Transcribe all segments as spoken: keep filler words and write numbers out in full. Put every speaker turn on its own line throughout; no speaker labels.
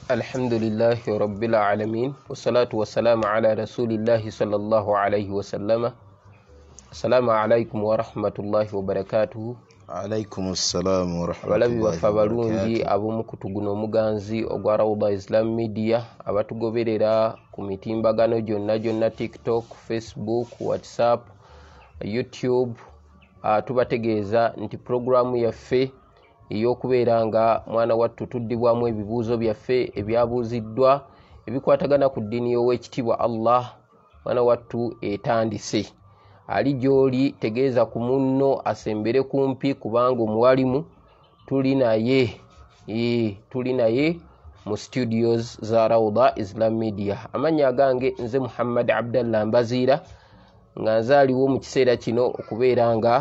الحمد لله رب العالمين والصلاة والسلام على رسول الله صلى الله عليه وسلم. السلام عليكم ورحمة الله وبركاته.
عليكم السلام ورحمة
abalabi
الله
baffe abalungi
وبركاته.
ab'omukutu guno omuganzi ogwa Rawda Islam Media abatugoberera ku mitimbagano gyonna gyonna TikTok, Facebook, WhatsApp, YouTube. Uh, tubategeeza nti programu yaffe eyokubeera nga mwana wattu tuddibwamu ebibuuzo byaffe ebyabuuziddwa ebikwatagana ku ddiini y'owekitiibwa Allah mwana wattu etandise. Ali gy'oli tegeeza ku munno asembere kumpi kubanga omuwalimu tuli naye e, tuli naye mu studios za Rawda Islam Media. Amannya agange nze Muhammad Abdallah Mbaziira nga nzaaliwo mu kiseera kino okubeera nga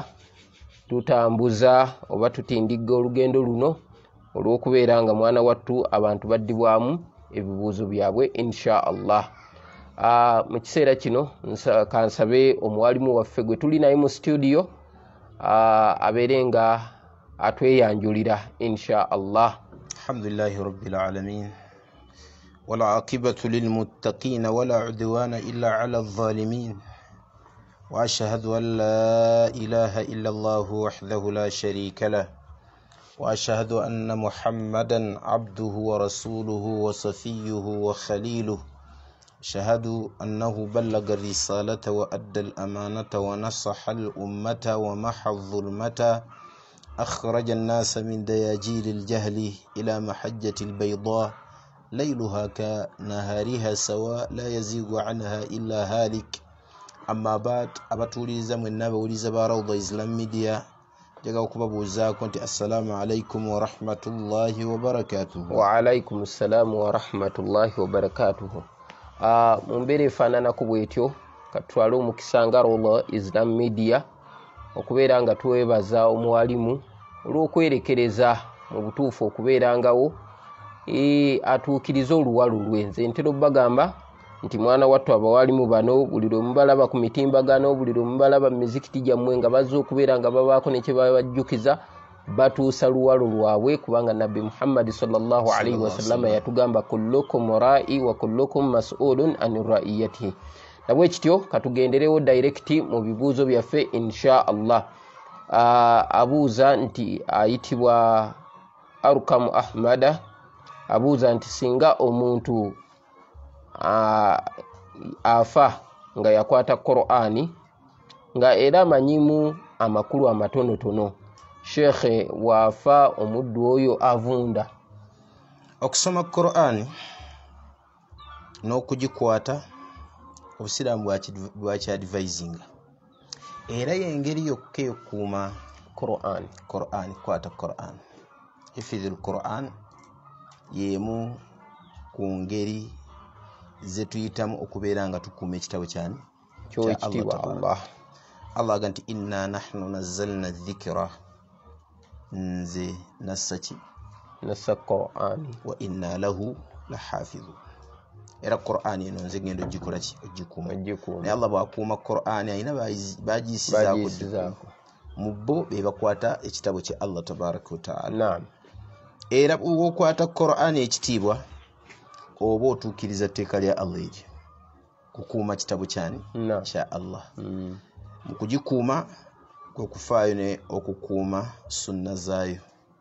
tutambuza oba tutindiga olugendo luno olw'okubeera nga mwana wattu abantu baddibwamu ebibuuzo byabwe insha Allah. Uh, mu kiseera kino kansabe omuwalimu waffe gwe tuli naye mu studio uh, abeere nga atweyanjulira insha Allah.
Alhamdulillahi rabbil alamin wal aqibatu lil muttaqin wala udwana illa ala adh-dhalimin wa ashhadu an la ilaha illa Allah wahdahu la sharika lah wa ashhadu anna Muhammadan abduhu wa rasuluhu wa safiyyuhu wa khaliluhu. شهدوا أنه بلغ الرسالة وأدى الأمانة ونصح الأمة ومحى الظلمة أخرج الناس من دياجيل الجهل إلى محجة البيضاء ليلها كنهارها سواء لا يزيغ عنها إلا هالك. أما بعد أبتوليزا من نبوليزا بروضة إسلام ميديا جاءوا كبابوزا كنت السلام عليكم ورحمة الله وبركاته.
وعليكم السلام ورحمة الله وبركاته. Uh, mumbere fanana kubwetyo katwalo mukisanga Rawda Islam Media okubeera nga tuwebaza omuwalimu olw'okwerekereza mu butuufu okubeera ngawo e atuukiriza oluwalu lwenze ntero bagamba nti mwana wattu abawalimu bano buli lwe mubalaba ku mitimbagano buli lwe mubalaba mu mizikiti gyammwe nga bazze okubeera nga babaako ne kye babajjukiza batuusa luwalo lwabwe kubanga Nabbi Muhammad sallallahu alaihi wasallam yatugamba kullukum ra'i wa kullukum mas'ulun an ra'iyatihi. Nabwe kityo katugenderewo direct mu bibuuzo byaffe insha Allah. Uh, abuuza nti ayitibwa Arkam Ahmada abuuza nti singa omuntu uh, afa nga yakwata Qur'ani nga era amanyimu amakulu amatonotono Sheikh wafa omuddu oyo avunda.
Okusoma Qur'ani n'okugikwata obusiraamu bwaki advising era y'engeri yokka okuuma
Qur'an.
Qur'an kwata Qur'an hifidhul Qur'an yemu ku ngeri ze tuyitamu okubeera nga tukuuma ekitabo kyani
ky'ekitiibwa Allah.
Allah aganti inna nahnu nazzalna dhikra nze nasaki
nasa Qur'ani
wa inna lahu lahafidhu. Era Qur'ani eno nze ngendo gikola ki ogikuuma naye Allah bw'akuuma Qur'ani ayina baagiyisizaako mu bo be bakwata ekitabo kye Allah tabaraka wa ta'ala.
Naam.
Era bw'okwata Qur'ani ekitiibwa oba otuukiriza tteeka lya Allah eryo kukuuma kitabo kyani kya Allah.
Mm.
mu kugikuuma kwe kufaayo ne okukuuma sunna zaayo.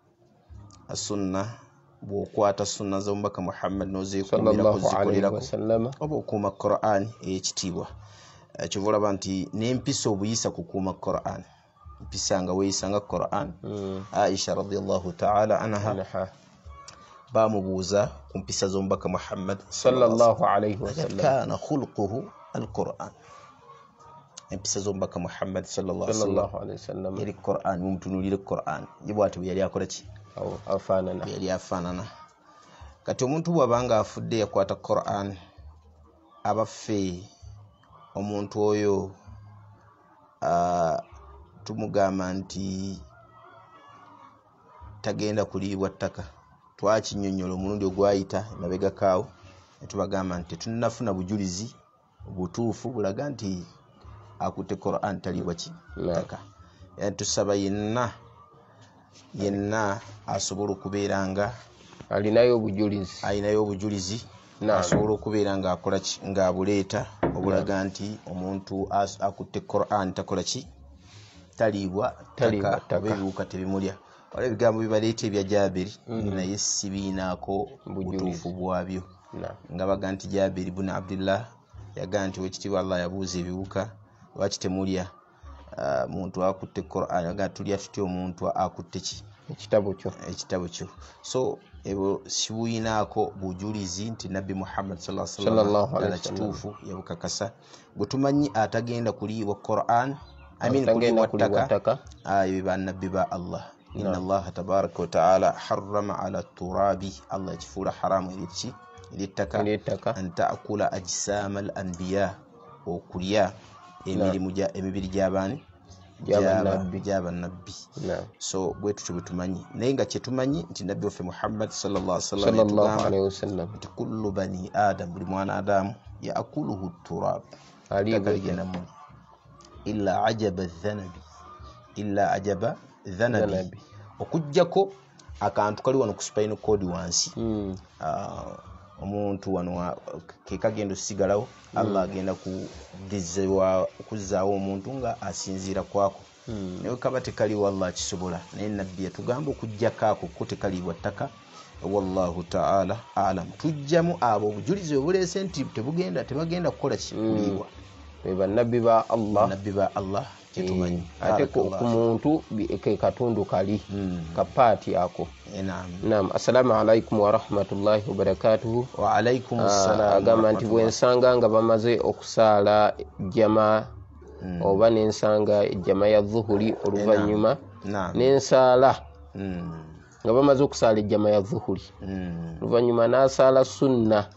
Asunna bw'okwata sunna z'omubaka Muhammad n'ozeekuumira kuzikolerako oba okuuma Qur'ani ey'ekitiibwa. Kyova olaba nti n'empisa obuyisa kukuuma Qur'ani mpisa nga weeyisa nga Qur'ani.
Mm.
Aisha radiyallahu ta'ala anha baamubuuza ku mpisa z'omubaka Muhammad
sallallahu alayhi wa sallam
kana khuluquhu al-Qur'an. Empisa z'omubaka Muhammad sallallahu alayhi wa sallam yali Qur'an mumutunulire Qur'an yibwate bwe yali akola ki
afaanana
yali afaanana. Kati omuntu bw'abanga afudde yakwata Qur'an abaffe omuntu oyo uh, tumugamba nti tagenda kuliibwa ttaka. Twakinyonnyola omulundi ogwayita emabega kaawo ne tubagamba nti tetunnafuna bujulizi butuufu bulaga nti akutte Qur'an taliibwa ki ttaka. Era tusaba yenna yenna asobola okubeera nga
alinayo obujulizi
alinayo obujulizi asobola okubeera ng'akola ng'abuleeta obulaga nti omuntu akutte Quran takola ki taliibwa taka oba ebiwuka tebimulya. Waliwo ebigambo bibaleeta ebya Jaabiri naye sibiinaako butuufu bwabyo nga baga nti Jaabiri ibn Abdullah yagaa nti wekitiibwa Allah yabuuza ebiwuka lwaki temulya muntu akutte Quran yagaa tulya tutya omuntu akutte ki
ekitabo kyo
ekitabo kyo. So ebo sibuinaako bujulizi nti Nabbi Muhammad sallallahu alaihi wasallam kituufu yabukakasa bwe tumanyi atagenda kuliibwa Quran amin kuliibwa ttaka ayo bannabbi ba Allah. Inna Allah tabaraka wa ta'ala harrama ala turabi Allah yakifuula haramu eriki erittaka an ta'kula ajsama al anbiya okulya emirimu gya emibiri gy'abaani gy'abannabbi. So bwe tutyo bwe tumanyi naye nga kye tumanyi nti nabbi waffe Muhammad sallallahu alaihi wasallam nti kullu bani adam buli mwana adamu yaakuluhu turab aligenda illa ajaba dhanabi illa ajaba dhanabi okujjako akantu kali wano ku spinal cord wansi omuntu wano kekagenda osigalawo Allah agenda kugezewa okuzzaawo omuntu nga asinziira kwako naye kaba tekaliwo Allah kisobola naye nabbi yatugamba okujjako ako ko tekaliibwa ttaka. Wallahu ta'ala alam. Tujjamu abo obujulizi obuleese nti tebugenda tebagenda kukola kikuliibwa
bannabbi ba Allah
nabbi ba Allah kitumanyi
ate ku muntu ke katundu kali kapaati ako. Naam. Assalamu alaikum wa rahmatullahi wa barakatuhu.
Wa alaikum assalam.
Agamba nti bwensanga nga bamaze okusaala jama oba nensanga jama ya dhuhuri oluvannyuma nensaala nga bamaze okusaala ejjama ya dhuhuri oluvannyuma nasaala sunna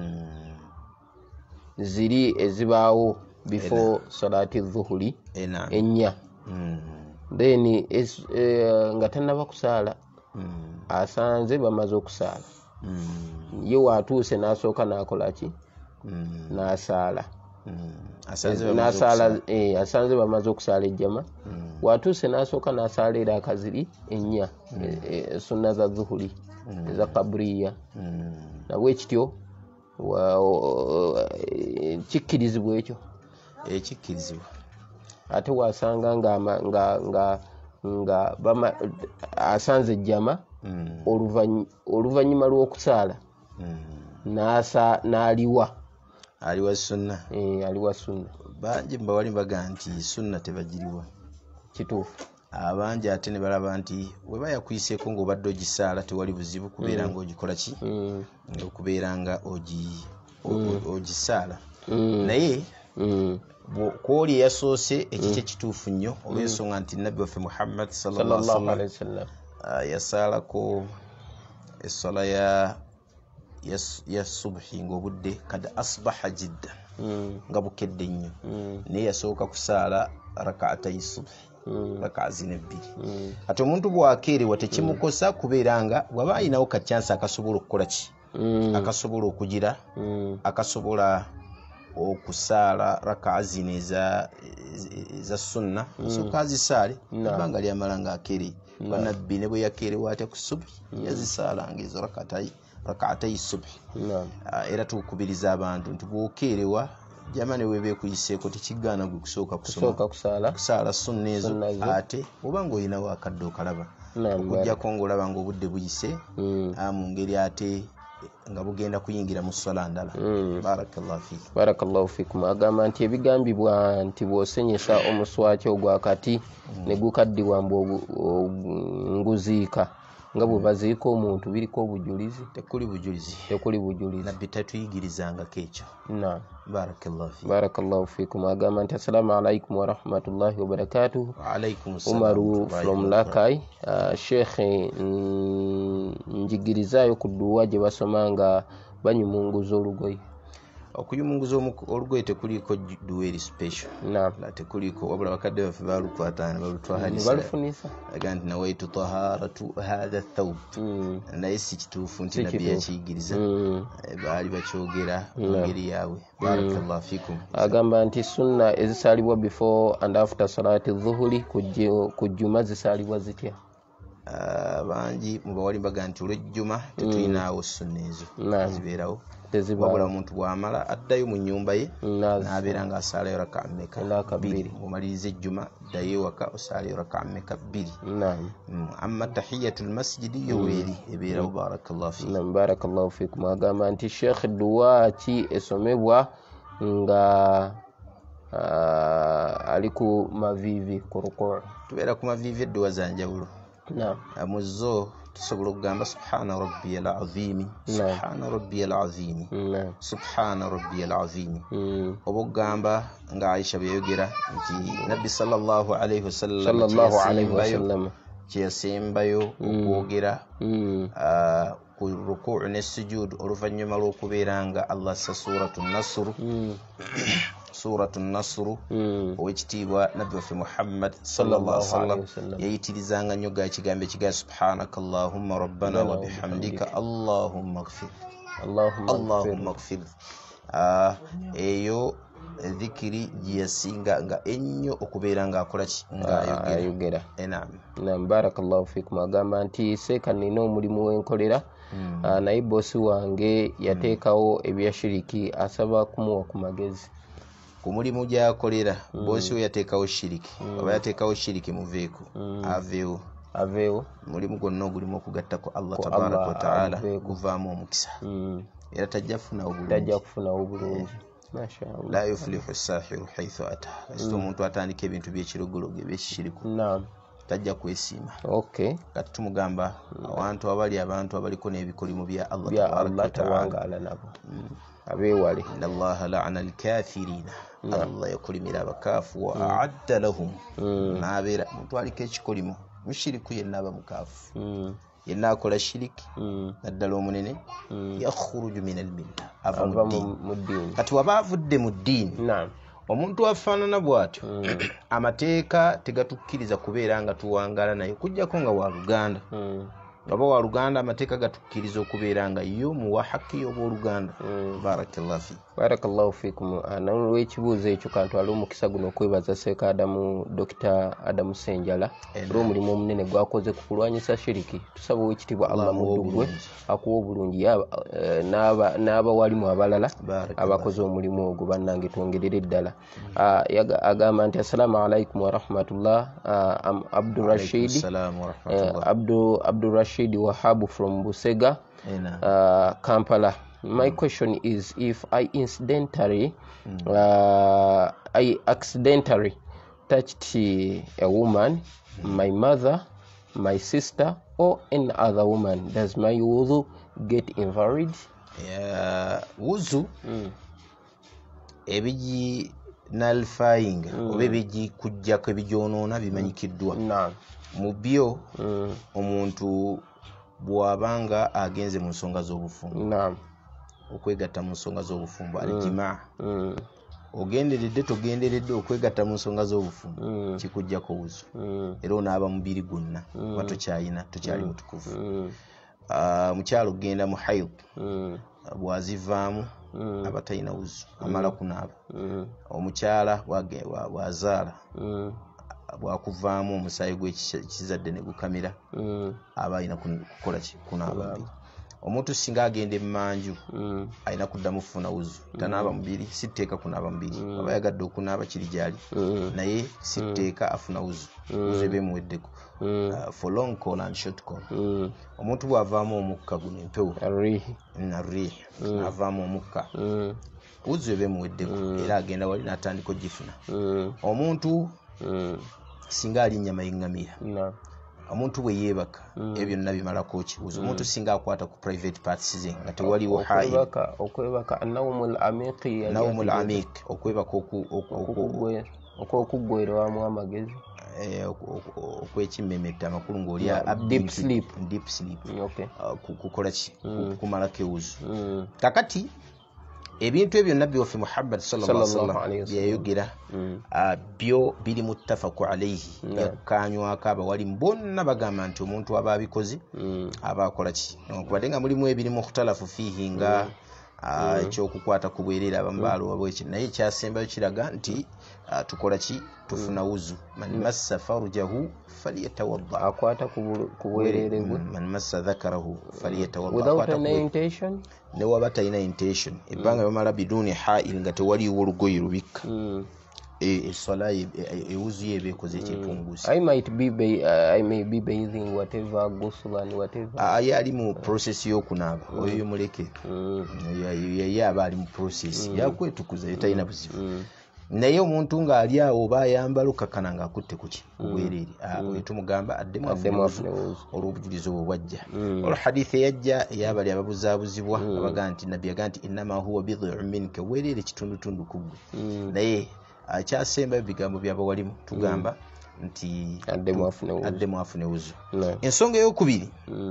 ziri ezibaawo before salati dhuhuri ennya then nga tannaba kusaala asanze bamaze okusaala ye waatuuse n'asooka n'akola ki n'asaala n'asaala asanze bamaze okusaala ejjama waatuuse n'asooka n'asaala era akaziri ennya sunna za dhuhuri eza kabriya nabwe kityo kikkirizibwa ekyo
ekikkirizibwa
ate wasanga nga nga nga nga bama asanze ejjama oluvannyuma lw'okusaala n'asa n'aliwa
aliwa sunna
eh aliwa sunna
bangi mbawali baga nti sunna tebagiriwa
kituufu
abangi ate ne balaba nti weba yakwiseeko ng'obadde ogisaala tewali buzibu kubeera nga ogikola ki okubeera nga ogisaala naye kwoli eyasoose ekikyo ekituufu nnyo olw'ensonga nti nabbi waffe Muhammad sallallahu alaihi wasallam yasaalako essala ya ya subhi ng'obudde kad asbaha jidda nga bukedde nnyo naye yasooka kusaala rak'atay subhi raka zine bbiri ate omuntu bw'akeerewa tekimukosa kubeera nga bw'aba ayinawo kacyansi akasobola okukola ki akasobola okugira akasobola okusaala raka zine eza sunna asooka azisaale ebbanga lyamala ng'akeereye bannabbi ne bwe yakeerewa ate ku subhi yazisaalanga ezo rak'atay subhi era tukubiriza abantu nti bw'okeerewa jamani webe kuyiseeko tekigaana gwe kusooka kusoma
kusaala
kusaala sunna ezo ate oba ng'olinawo akadde okalaba okujjako ng'olaba ng'obudde buyise mu ngeri ate nga bugenda kuyingira mu ssala ndala. Barakallahu fiikum.
Barakallahu fiikum. Agamba nti ebigambibwa nti bw'osenyesa omuswaki ogwakati ne gukaddibwa mbu nguziika nga bwe baziika omuntu biriko obujulizi?
Tekuli bujulizi.
Tekuli bujulizi.
Nabbi tatuyigirizangako ekyo.
Naam.
Barakallahu fiikum.
Barakallahu fiikum. Agamba nti assalamu alaikum wa rahmatullahi wa barakatuh.
Wa alaikum assalam.
Umaru from Lakai. Uh, Sheikh njigirizayo ku dduwa gye basoma nga banyumunguza olugoye.
Okuyumunguza olugoye tekuliko dduwa eri special.
Naam.
Tekuliko wabula bakadde baffe balukwatana balutwahanyisa.
Balufunisa.
Aga nti nawaitu taharatu hadha thawb. Naye si kituufu nti nabbi yakiyigiriza. Baali bakyogera mu ngeri yaabwe. Barakallahu fiikum. Agamba
nti sunna ezisaalibwa before and after salati dhuhuri kujjuma zisaalibwa zitya?
bangi mu bawali baga nti olw'ejjuma tetuyinaawo sunna ezo zibeerawo wabula omuntu bw'amala addayo mu nnyumba ye n'abeera ng'asaalayo raka mmeka bbiri bw'omaliriza ejjuma ddayo ewaka osaalayo raka mmeka bbiri amma tahiyatul masjidi yo weeri ebeerawo barakallahu fiik
barakallahu fiikum agamba nti sheekh duwa ki esomebwa nga ali ku maviivi ku rukuu
tubeera ku maviivi edduwa za njawulo mu zo tusobola okugamba subhana rabbiyal azimi subhana rabbiyal azimi subhana rabbiyal azimi oba okugamba nga Aisha beyogera nti nabbi sallallahu alayhi wasallam kyeyasembayo okwogera ku rukuu ne sujud oluvannyuma lw'okubeera nga Allah assa suratu nasr suratu nasr owekitiibwa nabbi waffe Muhammad sallallahu alaihi wasallam yayitirizanga nnyo ga kigambo ekigaa subhanaka allahumma rabbana wa bihamdika allahumma ighfir allahumma ighfir eyo dhikiri giyasinga nga ennyo okubeera ng'akola ng'ayogera
naam barakallahu fiikum agamba nti seeka nina omulimu w'enkolera naye boosi wange yateekawo ebyashiriki asaba kumuwa ku magezi
ku mulimu gy'akolera boosi we yateekawo shiriki oba yateekawo shiriki muveeko aveewo
aveewo
mulimu gwonna ogulimu okugattako Allah tabaraka wa taala guvaamu omukisa era tajja
kufunawo bulungi mashaallah
la yuflihu sahiru haythu ata kasita omuntu atandika ebintu by'ekirogologo eby'ekishiriku tajja kwesiima
okay
kati tumugamba abantu abali abantu abaliko n'ebikolimo bya Allah
tabaraka wa taala abeewale
inna allaha la'ana al-kafirina Allah yakulimira abakaafu wa a'adda lahum nabeera muntu aliko ekikolimo mushiriku yenna aba mukaafu yenna akola shiriki naddala omunene yakhruju min al-milla ava mu ddiini kati waba avudde mu ddiini omuntu afaanana bw'atyo amateeka tegatukkiriza kubeera nga tuwangaala naye kujjako nga wa Luganda oba wa Luganda amateeka gatukkiriza okubeera nga yo muwa haki y'obooluganda barakallahu fi
barakallahu fiikum n'olw'ekibuuzo ekyo kantwala omukisa guno okwebaza Seeka Adamu Dr. Adamu Ssenjala olw'omulimu omunene gwakoze ku kulwanyisa shiriki tusaba ow'ekitiibwa Allah muddugwe akuwa obulungi n'abawalimu abalala abakoze omulimu ogwo bannange twongerere ddala agamba nti assalamu alaikum wa rahmatullah Abdurrashid Abdurrashid Wahabu from Busega, uh, Kampala. My mm. question is, if I incidentally, mm. uh, I accidentally touched a woman, mm. my mother, my sister, or any other woman, does my wudu get invalid?
Yeah, wuzu. Mm. Ebiji nullifying, mm. oba ebiji kujjako ebijonoona bimanyikiddwa.
Naam.
Mu byo omuntu bw'abanga agenze mu nsonga z'obufumbo
naam
okwegatta mu nsonga z'obufumbo alijimaa ogenderedde togenderedde okwegatta mu nsonga z'obufumbo kikujjako wuzu era onaaba mubiri gwonna oba tokyayina tokyali mutukuvu mukyalo ogenda mu haid bw'azivaamu aba talina wuzu amala kunaaba omukyala bw'azaala bwakuvaamu omusaayi gw'ekizadde ne gukamira aba alina kukola kunaaba mbiri omuntu singa agenda emmanju alina kuddamu kufuna wuzu tanaaba mubiri sitteeka kunaaba mubiri aba yagadde okunaaba kiri gyali naye sitteeka afuna wuzu wuzu eba emuweddeko for long call and short call omuntu bw'avaamu omukka guno empewo arriih avaamu omukka wuzu eba emuweddeko era agenda wali n'atandika ogifuna omuntu singa ali nnyama y'eŋŋamira omuntu bwe yeebaka ebyo byonna bimalako kibuuzo omuntu singa akwata ku private parts ze nga tewaliwo hayi
okwebaka annawmul amiqi
nawmul amiq okwebaka
okwokuggwerwamu amagezi
okwekimemetta amakulu ng'oli
deep sleep
deep sleep kukola ki kumalako ewuzu kakati ebintu ebyo nabbi waffe Muhammad sallallahu alaihi wasallam yayogera byo biri muttafaku alayhi yakkanywako abawalimu bonna bagamba nti omuntu aba abikoze aba akola ki okubadde nga mulimu ebiri mukhtalafu fihi nga ekyokukwata ku bwereere abamu baalowabweki naye ekyasembayo kiraga nti tukola ki tufuna wuzu man massa farjahu falyatawadda
akwata kuwerere gwe
man massa dhakarahu falyatawadda
without an intention
ne waba talina intention ebbanga bamala biduni ha'il nga tewaliwo olugoye lubikka eswala ewuzu ye bekoze ekipunguzi.
I might be ba- uh, I may be bathing whatever ghusl and whatever.
Aye ali mu process y'okunaaba oyo yomuleke ye aba ali mu process yakwetukuza yetalina buzibu naye omuntu ng'ali awo oba ayambala okakana ng'akutte kuki obwereere oyo tumugamba addemu afuuzu olw'obujulizi obwo bwajja. olwo hadithi eyajja eyabali ababuzaabuzibwa abaga nti nabbi yaga nti innama huwa bid'un minka obwereere kitundutundu ku ggwe naye akyasemba ebigambo by'abawalimu tugamba nti addemu afune wuzu. Ensonga ey'okubiri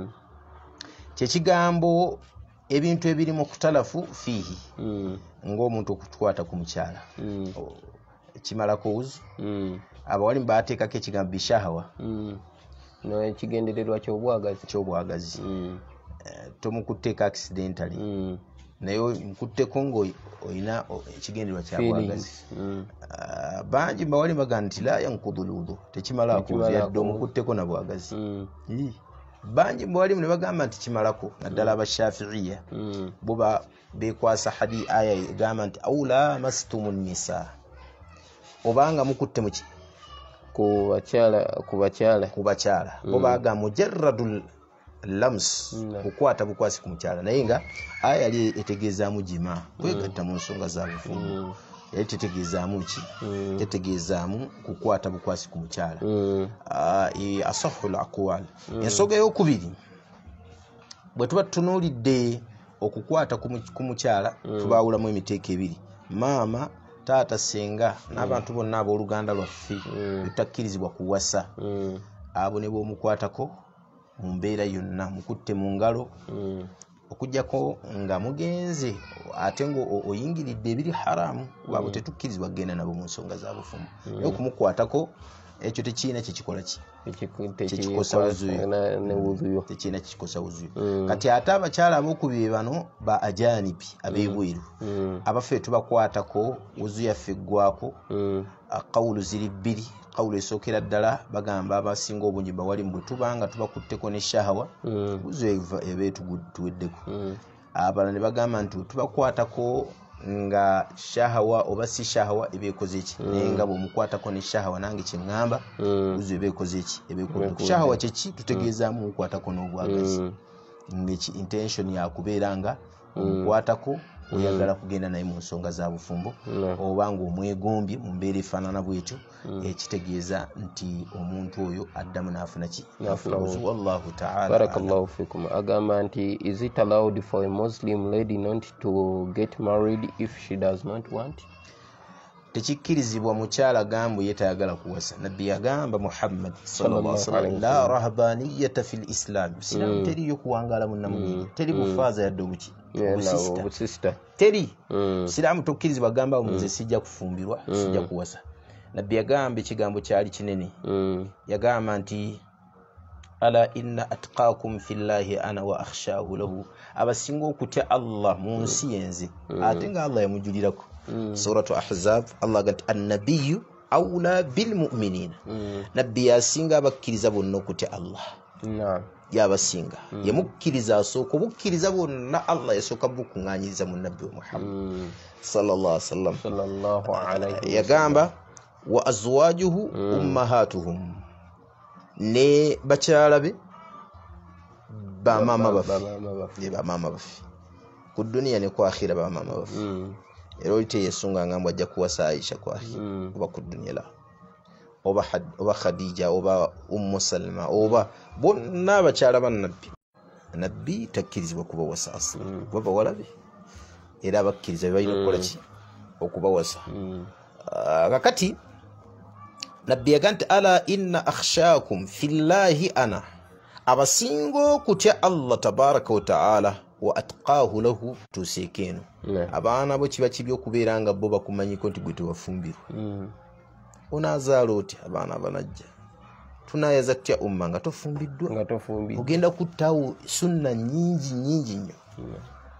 kyekigambo ebintu ebiri mu kutalafu fiihi ng'omuntu okukwata ku mukyala kimalako wuzu abawalimu baateekako ekigambo bishahawa
ekigendererwa ky'obwagazi
ky'obwagazi tomukutteko accidentally naye nkutteko ng'olina ekigendererwa kyabwagazi. Bangi mbawali bagamba nti la yankudu lwudu tekimalako yadde omukutteko na bwagazi. Bangi mbawali ne bagamba nti kimalako naddala abashafiiya bo beekwasa hadi aya egamba nti awula mastumu nisa obanga mukutte muki
ku bakyala ku bakyala
ku bakyala bo baga mujarradul lams kukwata bukwasi ku mukyala naye nga aya yali etegeezaamu jima kwegatta mu nsonga za bufumbo yali tetegeezaamu ki tetegeezaamu kukwata bukwasi ku mukyala asahul aqwal. Ensonga y'okubiri bwe tuba tutunuulidde okukwata ku mukyala tubaawulamu emiteeko ebiri maama taata senga n'abantu bonna ab'oluganda lwaffe lutakkirizibwa kuwasa abo ne b'omukwatako mu mbeera yonna mukutte mu ngalo okujjako nga mugenze ate ng'oyingiridde ebiri haramu abo tetukkirizibwa kugenda nabo mu nsonga za bufumbo naye okumukwatako ekyo tekiina kyekikola ki tekikosa wuzuyo tekiina kikikosa wuzuyo. Kati ate abakyala ab'okubiri bano ba ajanibi ab'ebweru abaffe tubakwatako wuzu yaffe eggwako qawulu ziri bbiri. Qawulu esookera ddala bagamba abasinga obungi bawali bwe tubanga tubakutteko ne shahawa wuzu eba etuweddeko. Abalala ne bagamba nti tubakwatako nga shahawa oba si shahawa ebeekoze eki naye nga bw'omukwatako ne shahawa nange kye ŋŋamba wuzu ebeekoze eki ebeekoze shahawa kyeki tutegeezaamu mukwatako n'obwagazi ng'eki intention yakubeera nga omukwatako oyagala kugenda naye mu nsonga za bufumbo oba ng'omwegombye mu mbeera efaanana bw'etyo ekitegeeza nti omuntu oyo addamu n'afuna ki wallahu ta'ala.
Barakallahu fikum. Agamba nti is it allowed for a Muslim lady not to get married if she does not want?
Tekikkirizibwa mukyala gambo yetayagala kuwasa. Nabbi yagamba Muhammad sallallahu alaihi wasallam la rahbaniyata fil islam islam teriyo kuwangala munnamu teri bufaaza yadde obuki
obusista
teri islam tokkirizibwa gamba omuze sijja kufumbirwa sijja kuwasa. Nabbi yagamba ekigambo kyali kinene yagamba nti ala inna atqakum fillahi ana wa akhshahu lahu abasinga okutya Allah mu nsi yenze ate nga Allah yamujulirako. Suratu Ahzab Allah gati annabiyyu awla bil mu'minina nabbi yasinga abakkiriza bonna okutya Allah yabasinga yamukkiriza asooka obukkiriza bonna Allah yasooka bukuŋŋaanyiriza mu nabbi wa Muhammad sallallahu alaihi wasallam yagamba wa azwajuhu ummahatuhum ne bakyala be bamaama baffe bamaama baffe ku duniya ne ku akhira bamaama baffe. Era oli teyesunga ngambwa ajja kuwasa Aisha ku akhira oba ku duniya la oba oba Khadija oba Ummu Salma oba bonna abakyala ba nabbi nabbi takkirizibwa kubawasa asla kuba bawalabe era abakkiriza balina okukola ki okubawasa. Kakati nabbi yaga nti ala inna akhshakum fillahi ana abasinga okutya Allah tabaraka wa ta'ala wa atqahu lahu tuseekeno abaana bo kiba kibi okubeera nga bo bakumanyiko nti gwe tewafumbirwa onaazaala oti abaana abanajja tunayaza tutya umma nga tofumbiddwa ogenda kuttaawo sunna nyingi nyingi nnyo.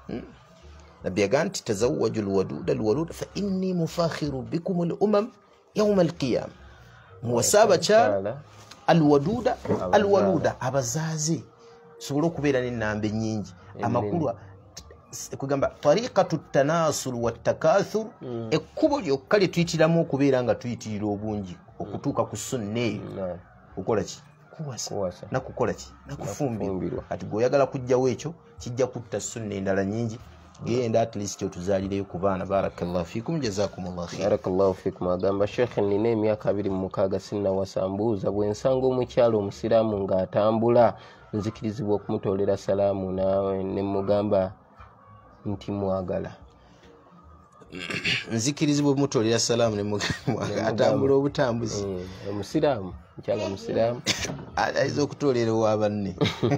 Nabbi yaga nti tazawwaju lwaduda lwaluda fa inni mufakhiru bikum al umam يوم القيامة muwasaba kyala alwaduda alwaluda abazaze sobola okubeera n'ennamba ennyingi amakulu kugamba tariqatu tanasul watakathur ekkubo lyokka lye tuyitiramu okubeera nga tuyitirira obungi okutuuka ku sunna eyo kukola ki kuwasa nakukola ki nakufumbirwa ati bw'oyagala kujjawo ekyo kijja kutta sunna endala nnyingi genda at least otuzaalireyo ku baana. Barakallahu fikum jazakumullahu khair.
Barakallahu fikum. Agamba Sheikh nina emyaka abiri mu mukaaga sinnawasambuuza bwe nsanga omukyalo omusiraamu ng'atambula nzikirizibwa okumutoolera salaamu naawe ne mugamba nti mwagala
nzikirizibwa okumutoolera salaamu ne mugamba atambula obutambuzi
omusiraamu mukyala musiraamu
ayinza okutoolera owabanne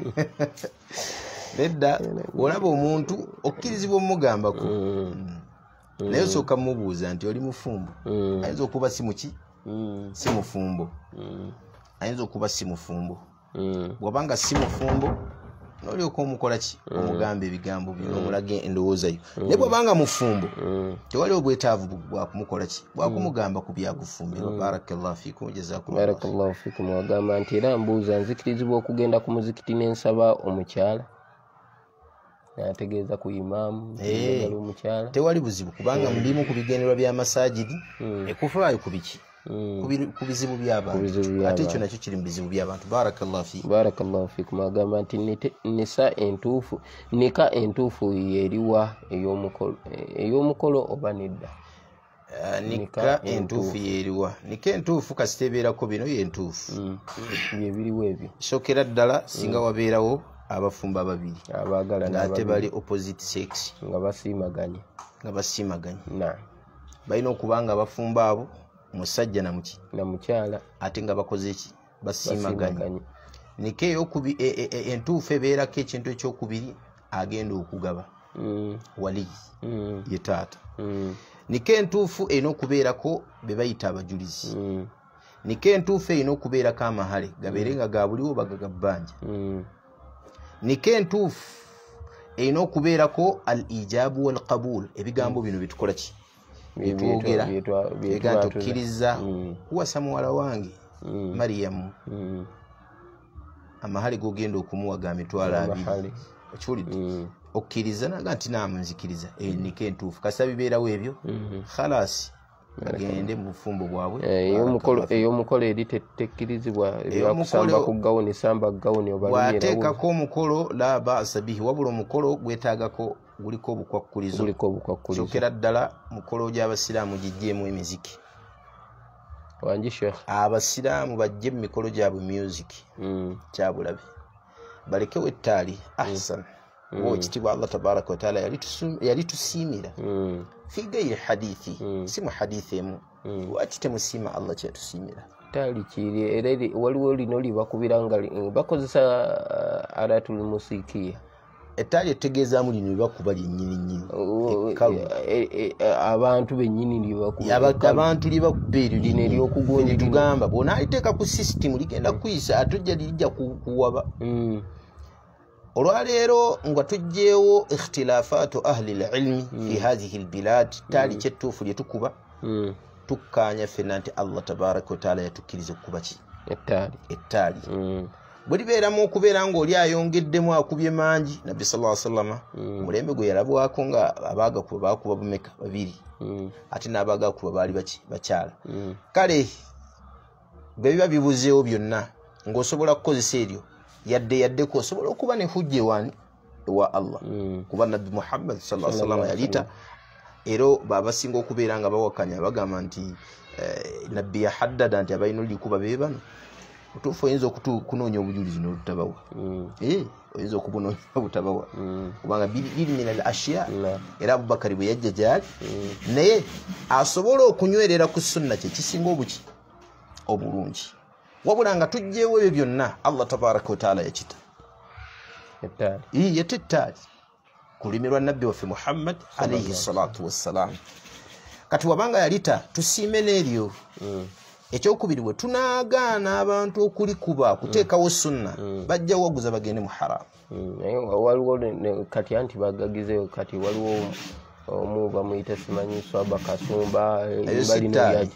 nedda olaba omuntu okkirizibwa omugambako naye osooka mubuuza nti oli mufumbo ayinza okuba si muki si mufumbo ayinza okuba si mufumbo bw'abanga si mufumbo n'olyoka omukola ki omugamba ebigambo bino omulaga endowooza yo naye bw'abanga mufumbo tewali obwetaavu bwakumukola ki bwakumugamba ku byakufumbirwa. Barakallahu fikum jazakumullahu
barakallahu fikum. Wagamba nti era mbuuza nzikirizibwa okugenda ku muzikiti n'ensaba omukyala nategeeza ku imaamu njagala omukyala
tewali buzibu kubanga mulimu ku bigendererwa by'amasajidi ekufaayo ku biki ku bizibu by'abantu ate ekyo nakyo kiri mu bizibu by'abantu. Barakallahu fikum.
Barakallahu fikum. Agamba nti nisa entuufu nika entuufu yeriwa ey'omukolo oba nedda?
Nika entuufu yeriwa nika entuufu kasitebeerako bino yentuufu
byebiriwo ebyo
sokera ddala singa wabeerawo abafumba babiri
abagala
ng'ate bali opposite sex
nga basiimaganye
nga basiimaganye
na
balina okuba nga abafumba abo musajja na muki
na mukyala
ate nga bakoze eki basiimaganye nika eyokubi entuufu ebeerako ekintu ekyokubiri agenda okugaba wali ye taata nika entuufu erina okubeerako be bayita abajulizi nika entuufu erina okubeerako amahale gabeere nga ga buliwo baga ga bbanja nika entuufu erina okubeerako al ijabu wal qabul ebigambo bino bitukola ki byetwogera biga tukkiriza kuwasa muwala wange Mariyamu amahale gogenda okumuwa ga mitwalo abiri okiwulidde okkiriza naga nti naamu nzikiriza nika entuufu kasita bibeerawo ebyo khalasi agende mu bufumbo bwabwe
ey'omukolo eri tekkirizibwa ebyakusamba ku gawuni samba gawuni
bwateekako omukolo la baasa bihi wabula omukolo gwetaagako guliko obukwakkulizo kyokera ddala mukolo gy'abasiraamu gijjeemu emiziki
wangi Sheikh
abasiraamu bajje mu mikolo gyabwe music kyabulabe balekewo ettaali ahsan wekitibwa Allah tabaraka wa taala yali tusiimira fi gayri hadithi si mu hadithi emu lwaki temusiima Allah kyetusiimira
taali kiri era waliwo lino libakubira nga bakozesa alatul musikiya
ettaali etegeezaamu lino libakuba lyennyini nnyini
abantu bennyini libakuba
abantu libakuba eryo lino eryokugonja litugamba bona aliteeka ku sisitimu ligenda kuyisa ate ojja lirijja kuwaba olwaleero nga tujjeewo ikhtilafatu ahli lilmi fi hadhihi albilad taali kyettuufu lye tukuba tukkaanya ffenna nti Allah tabaraka wa taala yatukkiriza okukuba ki ettaali bwe libeeramu okubeera ng'oli ayongeddemu akubye mangi nabbi sallallahu alaihi wasallam mulembe gwe yalabwako nga abaagakuba baakuba bumeka babiri ate n'abaagakuba baali baki bakyala kale bwe biba bibuzeewo byonna ng'osobola kukozesa eryo yadde yaddeko osobola okuba ne hujja ewani ewa Allah kuba nabbi Muhammad sallallahu alaihi wasallam yalita ero babasinga okubeera nga bawakanya bagamba nti nabbi yahaddada nti abalina olikuba be bano otuufu oyinza okunoonya obujulizi n'olutabawa oyinza okubunoonya obutabawa kubanga biri min al ashya era Abubakari bwe yajja gyali naye asobola okunywerera ku sunna kye kisinga obuki obulungi wabula nga tujjeewo ebyo byonna Allah tabaraka wa taala yakita yetta ettaali kulimirwa nabbi waffe Muhammad alayhi salatu wassalam kati wabanga yalita tusiime n'eryo ekyokubiri bwe tunaagaana abantu okulikuba kuteekawo sunna bajja waguza bagende mu haramu
waliwo kati anti bagagizeyo kati waliwo omu bamuyita simanyi swaba kasumba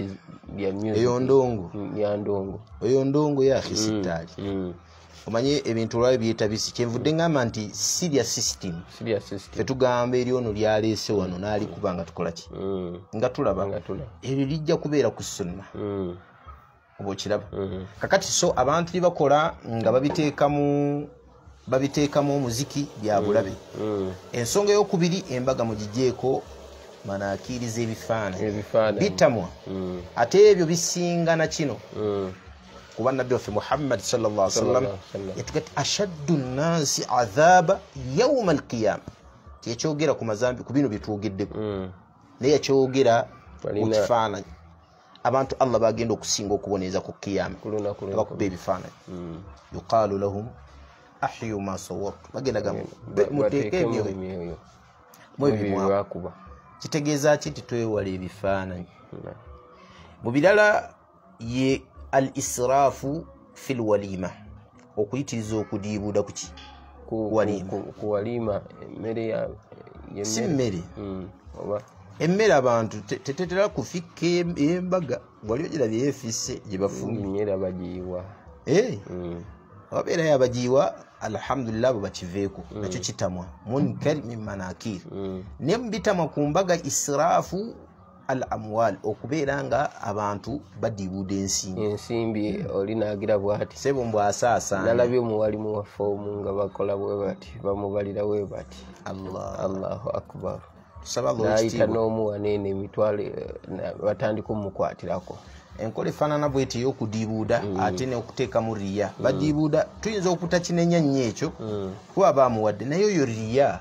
bya music
eyo ndongo
ya ndongo
eyo ndongo ya hisitali
mm.
omanye ebintu lwayo byeta bisi kyenvudde ngamba nti serious system
serious system
fetugamba eri ono lyaleese wano naali kubanga tukola ki
mm.
nga tulaba
nga tulaba
ebyo lijja kubeera ku sunna
mm.
oba okiraba
mm.
kakati so abantu libakola nga babiteekamu babiteekamu omuziki bya bulabe
mm. mm.
ensonga eyokubiri embaga mugijeeko manaakiriza ebifaananyi bitamwa
mm.
ate ebyo bisingana kino
mm.
kuba nabbi waffe muhammad sallallahu alaihi wasallam yatugati ashaddu nnansi adhaaba yauma alqiyama teyakyogera ku mazambi ku bino byetwogeddeko
mm.
naye yakyogera ku kifaananyi abantu allah bagenda okusinga okuboneeza ku kiyama abakuba ebifaananyi mm. yuqaalu lahum ahyu ma sawwartu bagenda gamu muteeke emyoyo mwebimwakuba kitegeeza ki nti twewala ebifaananyi mu birala ye al israfu fil walima okuyitiriza okudiibuuda kuki
ku walima emmere ya
si mmere
oba
emmere abantu tetetera kufikka embaga wali ogirabye yeefisse gye bafumye
emmere abagiyiwa
ababeerayo abagiyiwa alhamdulillah abo bakiveeko nakyo kitamwa munkar min manakir naye mubitamwa ku mbaga israfu al amwal okubeera nga abantu badiibuuda ensimbi
ensimbi oli naagira bwati
sebo mbw asaasaana
nalabye omuwalimu wa foomu nga bakola bwe bati bamubalira bwe bati
allah
allahu akbar
tusaba
naayita n'omuwa neene emitwale batandika omukwatirako
enkola efaanana bweti ey'okudiibuuda ate n'okuteekamu riya badiibuuda tuyinza okutakinenya nnyo ekyo kuba baamuwadde naye oyo riya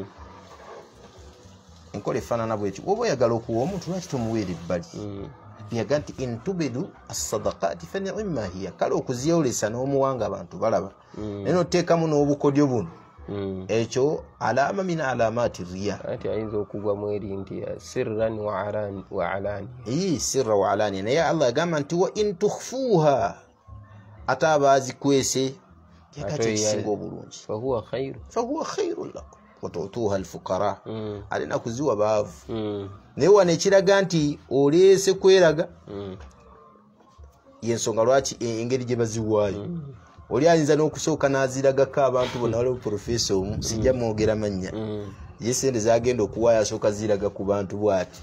enkola efaanana bweti woba oyagala okuwa omuntu lwaki tomuweera ebbali yaga nti intubidu assadaqaati fa ni'imma hiya kale okuzyolesa n'omuwanga abantu balaba naye noteekamu n'obukodyo buno ekyo alaama min alaamaati riya
ati ayinza okugwa mu eri nti sirran wa alaani
eyi sirra wa alaani naye allah yagamba nti wa in tukhfuuha ate abaazikwese yakati ekisinga obulungi
fahuwa khairu
fahuwa khairun lakum watutuha alfuqara alina kuziwa baavu naye wano ekiraga nti oleese kweraga yensonga lwaki engeri gye baziwaayo oli ayinza n'okusooka n'aziragako abantu bonna waliwo profesa omu sijja mwogera mannya ye sente zagenda okuwaayo asooka ziraga ku bantu bwati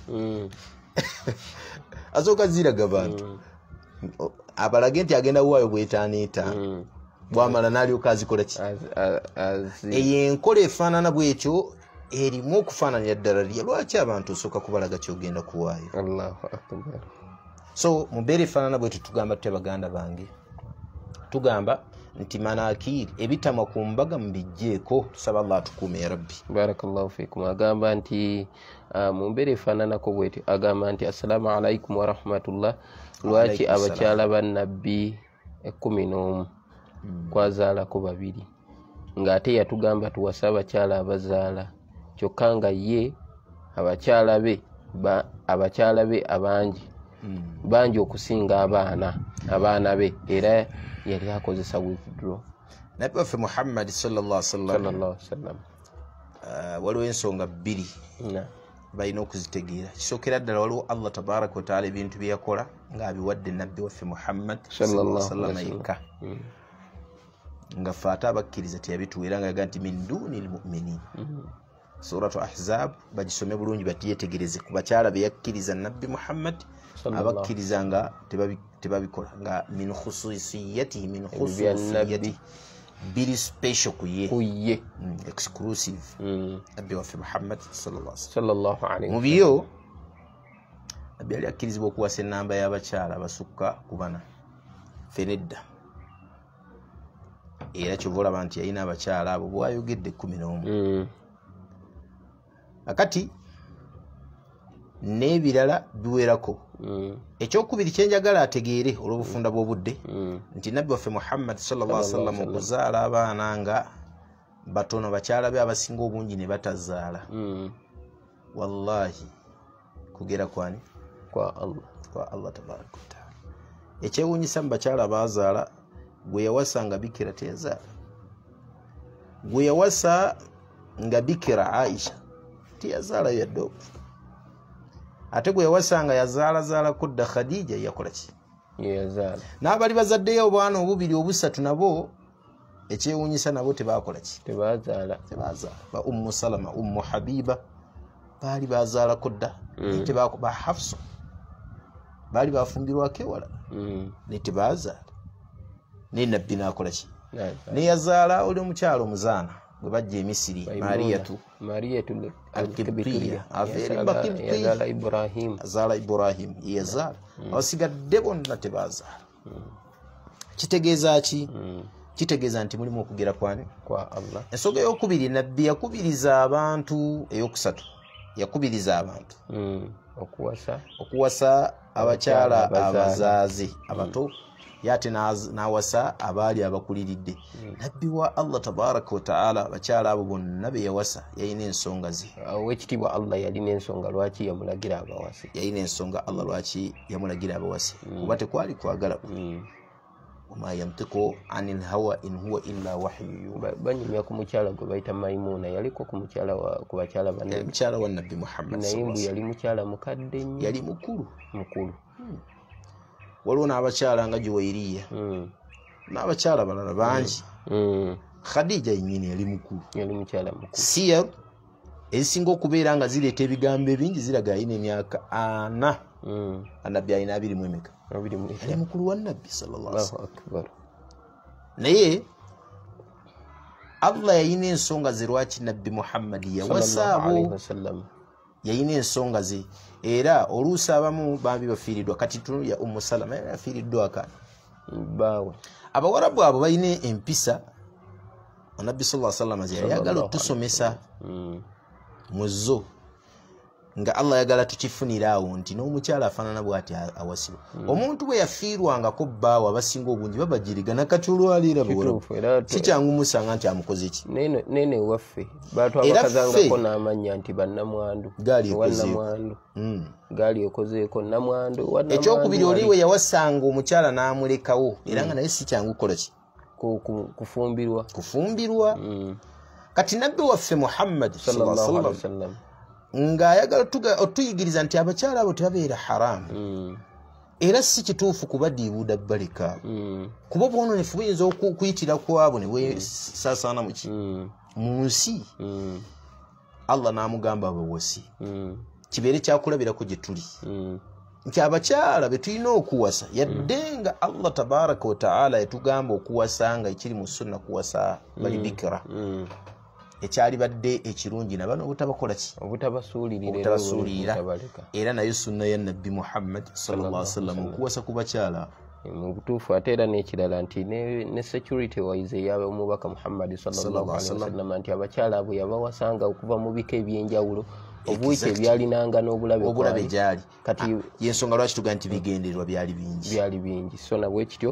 asooka ziraga bantu abalage nti agenda kuwaayo bw'etaano etaano bwamala n'alyoka azikola ki eyo enkola efaanana bwetyo erimu okufaananira ddala lya lwaki abantu osooka kubalaga kyogenda kuwaayo so mubeera efaanana bwetyo tugamba tutya baganda bange tugamba nti manakiri ebitamwa ku mbaga mubijjeeko tusaba allah atukuume ya rabbi
barakallahu fikum agamba nti mu mbeera efaananako bwetyo agamba nti assalaamu alaikum warahmatullah lwaki abakyala bannabbi ekkumi n'omu kwazaalako babiri ng'ate yatugamba tuwasa abakyala abazaala kyokka nga ye abakyala be abakyala be abangi bangi okusinga abaana abaana be era yali akozesa withdraw
nabbi waffe muhammad sallallahu alaihi
wasallam
waliwo ensonga bbiri balina okuzitegeera kisookera ddala waliwo allah tabaraka wataala ebintu bye yakola ng'abiwadde nabbi waffe muhammad sallallahu alaihi wasallam yekka nga ffe ate abakkiriza teyabituweera nga yaga nti min duni lmuminin suratu ahzab bagisome bulungi batiyetegereze ku bakyala be yakkiriza nabbi muhammad abakkiriza nga tebabikola nga min khususiyatihi min khususiyatihi biri special kuye
kuye
exclusive nabbi waffe muhammad
sallallahu alaihi
mu byo nabbi yali akkirizibwa okuwasa ennamba y'abakyala abasukka ku bana fenedda era kyova olaba nti yalina abakyala abo bwayogedde ekkumi n'omu akati n'ebirala biwerako ekyokubiri kyenjagala ategeere olw'obufunda bw'obudde nti nabbi waffe muhammad sallallahu alaihi wasallam okuzaala abaana nga batono bakyala be abasinga obungi ne batazaala wallahi kugera kwani
kwa allah
kwa allah tabaraka wataala ekyewuunyisa mu bakyala bazaala gwe yawasa nga bikira teyazaala gwe yawasa nga bikira aisha teyazaala yadde okufa ate gwe yawasanga yazaala zaala kudda Khadija yakola ki
yazaala
n'abali bazaddeyo obwana obubiri obusatu nabo ekyewuunyisa nabo tebakola ki
tebazaala
tebazaala ba Ummu Salama Ummu Habiba baali bazaala kudda mm. tebako ba Hafsa baali bafumbirwako ewala mm. ne tebazaala ne nabbi n'akola ki ne yazaala oli omukyalo omuzaana bwe bajja e Misiri Mariyatu
Mariyatu
al-Kibtiya
yazaala Ibrahim
azaala Ibrahim yazaala abasigadde bonna tebazaala kitegeeza ki kitegeeza nti mulimu okugera kwani
kwa Allah.
Ensonga ey'okubiri nabbi yakubiriza abantu eyokusatu yakubiriza abantu
mm. okuwasa
okuwasa abakyala abazaazi abato yate n'awasa abaali abakuliridde mm. nabbi wa Allah tabaraka wa taala abakyala abo bonna be yawasa yalina ensonga ze
owekitiibwa Allah yalina ensonga lwaki yamulagira abawasi
yalina ensonga Allah lwaki yamulagira abawasi mm. kuba tekwali kwagala
mm.
wama yantiqu anil hawa in huwa illa wahyu
banyumya ku mukyala gwe bayita Maimuna yaliko ku mukyala ku bakyala banne
mukyala wa nabbi Muhammad
sallallahu alaihi wasallam yali mukyala mukadde nnyo
yali mukulu
mukulu
hmm. waliwo n'abakyala nga Juwairiya
hmm.
n'abakyala balala bangi
hmm.
Khadija yennyini yali mukulu
yali mukyala mukulu
Siyar ezisinga okubeera nga zireeta ebigambo ebingi ziraga alina emyaka ana
hmm.
anabbi alina abiri mu emeka yali mukulu wa nabbi sallallahu alaihi
wasallam
naye Allah yayina ensonga ze lwaki nabbi Muhammad yawasa abo yayina ensonga ze era oluusi abamu bambi bafiiriddwa kati tunu ya Ummu Salama yafiiriddwa akana
bawe
abawarabu abo bayina empisa nabbi sallallahu alaihi wasallam yali yagala otusomesa muzo nga Allah yagala tukifunira awo nti n'omukyala afaanana bw'ati awasibwa mm. omuntu bwe yafiirwangako bbaawe abasinga obungi babajirigana kati olwaliira si kyangu musanga nti amukoze ki
nene waffe baatu abakazangako n'amannya nti bannamwandu
gaali
mm. gaali ekozeeko namwandu
ekyokubiri oli we yawasanga omukyala n'amulekawo era nga naye si kyangu kukola ki
kufumbirwa
kufumbirwa mm. kati nabbi waffe Muhammad
sallallahu alaihi wasallam
nga ayagala otuyigiriza nti abakyala abo tebabeera haramu
mm.
era si kituufu kubadiibuuda balika
mm.
kuba bwononefu buyinza okuyitira kwabo ne bwesaasaana muki
mm.
mu nsi
mm.
Allah n'amugamba abawasi
mm.
kibeere kyakulabirako gye tuli
mm.
nti abakyala be tulina okuwasa yadde nga Allah tabaraka wa taala yatugamba okuwasa nga ekiri mu sunna kuwasa bali bikira
mm.
ekyali badde ekirungi nabano obutabakola ki
obutabasuulirira
era nayo sunna ya nabbi Muhammad sallallahu alaihi wasallam okuwasa ku bakyala
mu butuufu ate era n'ekirala nti ne security wise ey'omubaka Muhammad sallallahu alaihi wasallam nti abakyala abo yabawasanga okuva mu bika ebyenjawulo obuyite ebyalinanga n'obulabe
gyali
kati
yensonga lwaki tuga nti bigendererwa byali bingi
byali bingi so nabwe kityo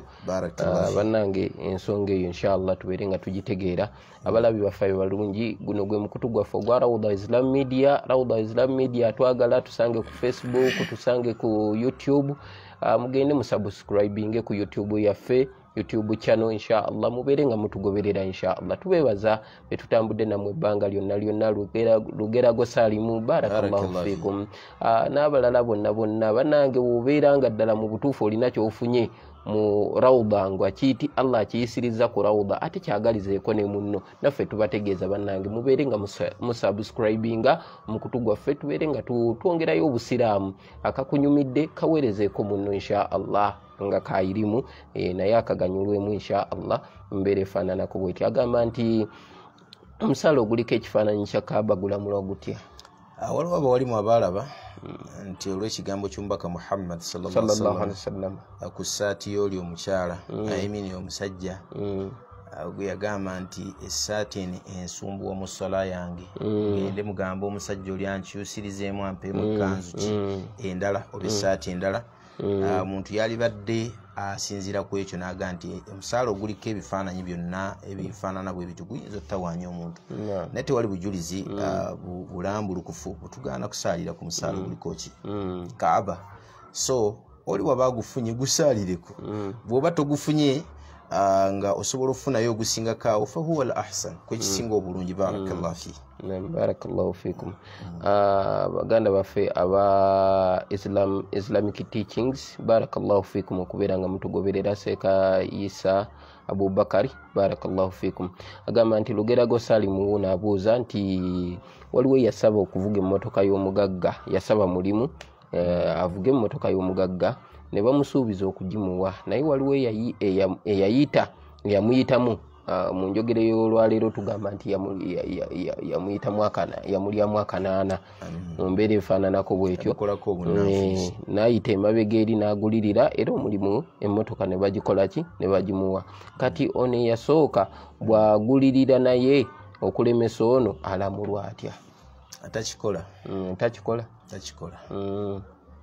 bannange ensonga eyo inshallah tubeere nga tugitegeera abalabi baffe balungi guno gwe mukutu gwaffe ogwa Rawda Islam Media Rawda Islam Media twagala tusange ku Facebook tusange ku YouTube mugende mu subscribing ku YouTube yaffe YouTube channel inshallah mubeere nga mutugoberera inshallah tubebaza betutambudde namwe ebbanga lyonna lyonna lugera lugera gosalimu barakallahu fikum n'abalala bonna bonna banange wobeera nga ddala mu butuufu olina kyofunye mu Rawda ngwa kiti Allah kiyisiriza ku Rawda ate kyagalizeeko ne munno naffe tubategeeza bannange mubeere nga musubscribinga mukutu gwaffe tubeere nga twongerayo obusiraamu akakunyumidde kaweerezeeko munno inshallah nga kairimu e, naye akaganyulwemu inshallah mbeere efaananako bweti agamba nti omusala oguliko ekifaananyi kya Kaaba gulamula gutya
waliwo abawalimu abalaba nti olw'ekigambo ky'omubaka Muhammad sallallahu alaihi wasallam ku ssaati y'oli omukyala ayimini omusajja gwe yagamba nti essaati eno ensumbuwa mu ssala yange ngende mugamba omusajja oli ankyusirizeemu ampeemu ekkanzu ki endala oba essaati endala omuntu yali badde asinzira ku ekyo n'aga nti omusaala oguliko ebifaananyi byonna ebifaanana bwe bitu guyinza ottawaanya omuntu naye tewali bujulizi bulambulukufu butugaana kusaalira ku musaala oguliko ki Kaaba so oli waba agufunye gusaalireko bw'oba togufunye uh, nga osobola okufunayo ogusingako awo fa huwa al ahsan kwekisinga obulungi. Barakallahu fi
barakallahu fikum. Baganda baffe aba Islam Islamic teachings barakallahu fikum okubeera nga mutugoberera Seeka Isa Abubakari barakallahu fikum. Agamba nti Lugerago Salimu naabuuza nti waliwo yasaba okuvuga emmotoka y'omugagga, yasaba mulimu uh, avuga emmotoka y'omugagga ne bamusuubiza okugimuwa, naye waliwo eyayita yamuyitamu. Uh, mu njogere y'olwaleero tugamba nti yamuyitamu akana yamulyamu akanaana mu mbeera efaananako bwetyo, n'ayita emabega eri n'agulirira era omulimu emmotoka ne bagikola ki ne bagimuwa. Kati ono eyasooka bw'agulirira naye okulemesa ono alamulwa atya?
Atakikola
mm, takikola
takikola
mm.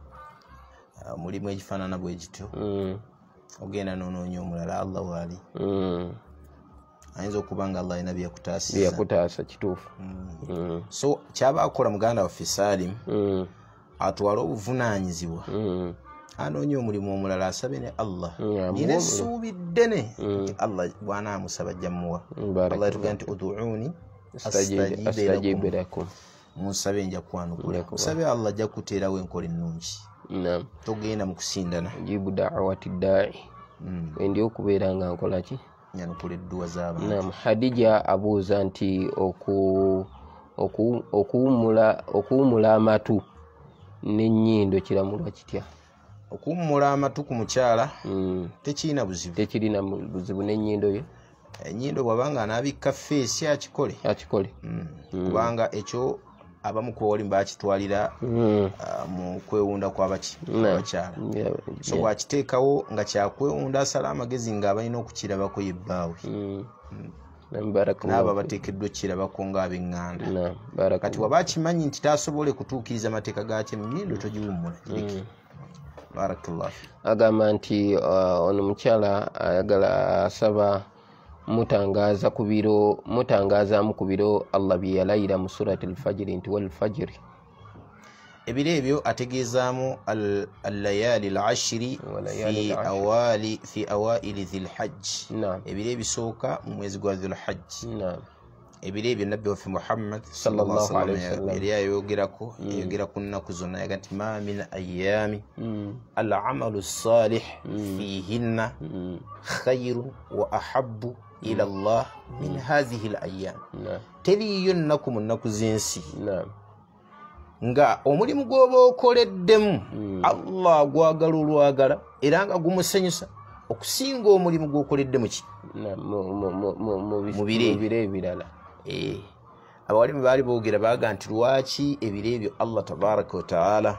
uh, mulimu ekifaanana bwe kityo
mm.
ogenda n'onoonya omulala Allah waali
mm.
ayinza okuba nga Allah alina byakutaasiza
byakutaasa kituufu.
mm.
mm.
So kyaba akola muganda waffe Salim
mm.
atwala obuvunaanyizibwa
mm.
anoonya omulimu omulala asabe ne Allah
mm.
nina essuubi ddene
mm.
Allah bw'anaamusaba ajja muwa.
mm.
Allah yatugamba nti uduuni
astajibe lakum,
munsabe nja kwanukula. Musabe Allah ajja kuteerawo enkola ennungi.
naam,
togenda mu kusindana.
jibu da'wati da'i
mm.
endi okubeera nga nkola ki
nyanukula edduwa z'abantu.
naam. Hadija abuuza nti oku oku okuwumula okuwumula amatu n'ennyindo kiramulwa kitya?
Okuwummula amatu ku mukyala
mm.
tekirina buzibu,
tekirina buzibu n'ennyindo ye
ennyindo bw'abanga anaabikka feesi akikole
akikole
mm. mm. kubanga ekyo abamu ku bawali bakitwalira
mm.
uh, mu kwewunda kw'abakyala
mm. yeah.
so bw'akiteekawo nga kyakwewunda asala amagezi nga abalina okukirabako yebbaawe
mm.
mm.
n'abo
bateekeddwa okukirabako ng'ab'eŋŋanda.
no,
kati waba akimanyi nti taasobole kutuukiriza mateeka gakyo ennyindo togiwummula gireke. mm. Barakallahu.
Agamba nti uh, ono mukyala ayagala asaba mutangaza ku biro mutangazaamu ku biro Allah bye yalayira mu surati al-fajiri nti wal fajiri.
Ebiro ebyo ategeezaamu al-layali al-ashiri fi awali fi awaili dhil hajj. Ebiro ebisooka mu mwezi gwa dhul hajj. Ebiro ebyo nabbi waffe Muhammad sallallahu alaihi wasallam yali ayogerako yayogera ku nnaku zonna yaga nti ma min ayami al-amalu salih fihinna khayrun wa ahabbu ila Allah min hadhihi al-ayyam. Teriyo nnaku mu nnaku z'ensi nga omulimu gw'oba okoleddemu Allah gwagala olwagala era nga gumusanyusa okusinga omulimu gw'okoleddemu ki mu biro ebirala. Abawalimu baali boogera baaga nti lwaki ebiro ebyo Allah tabaraka wa taala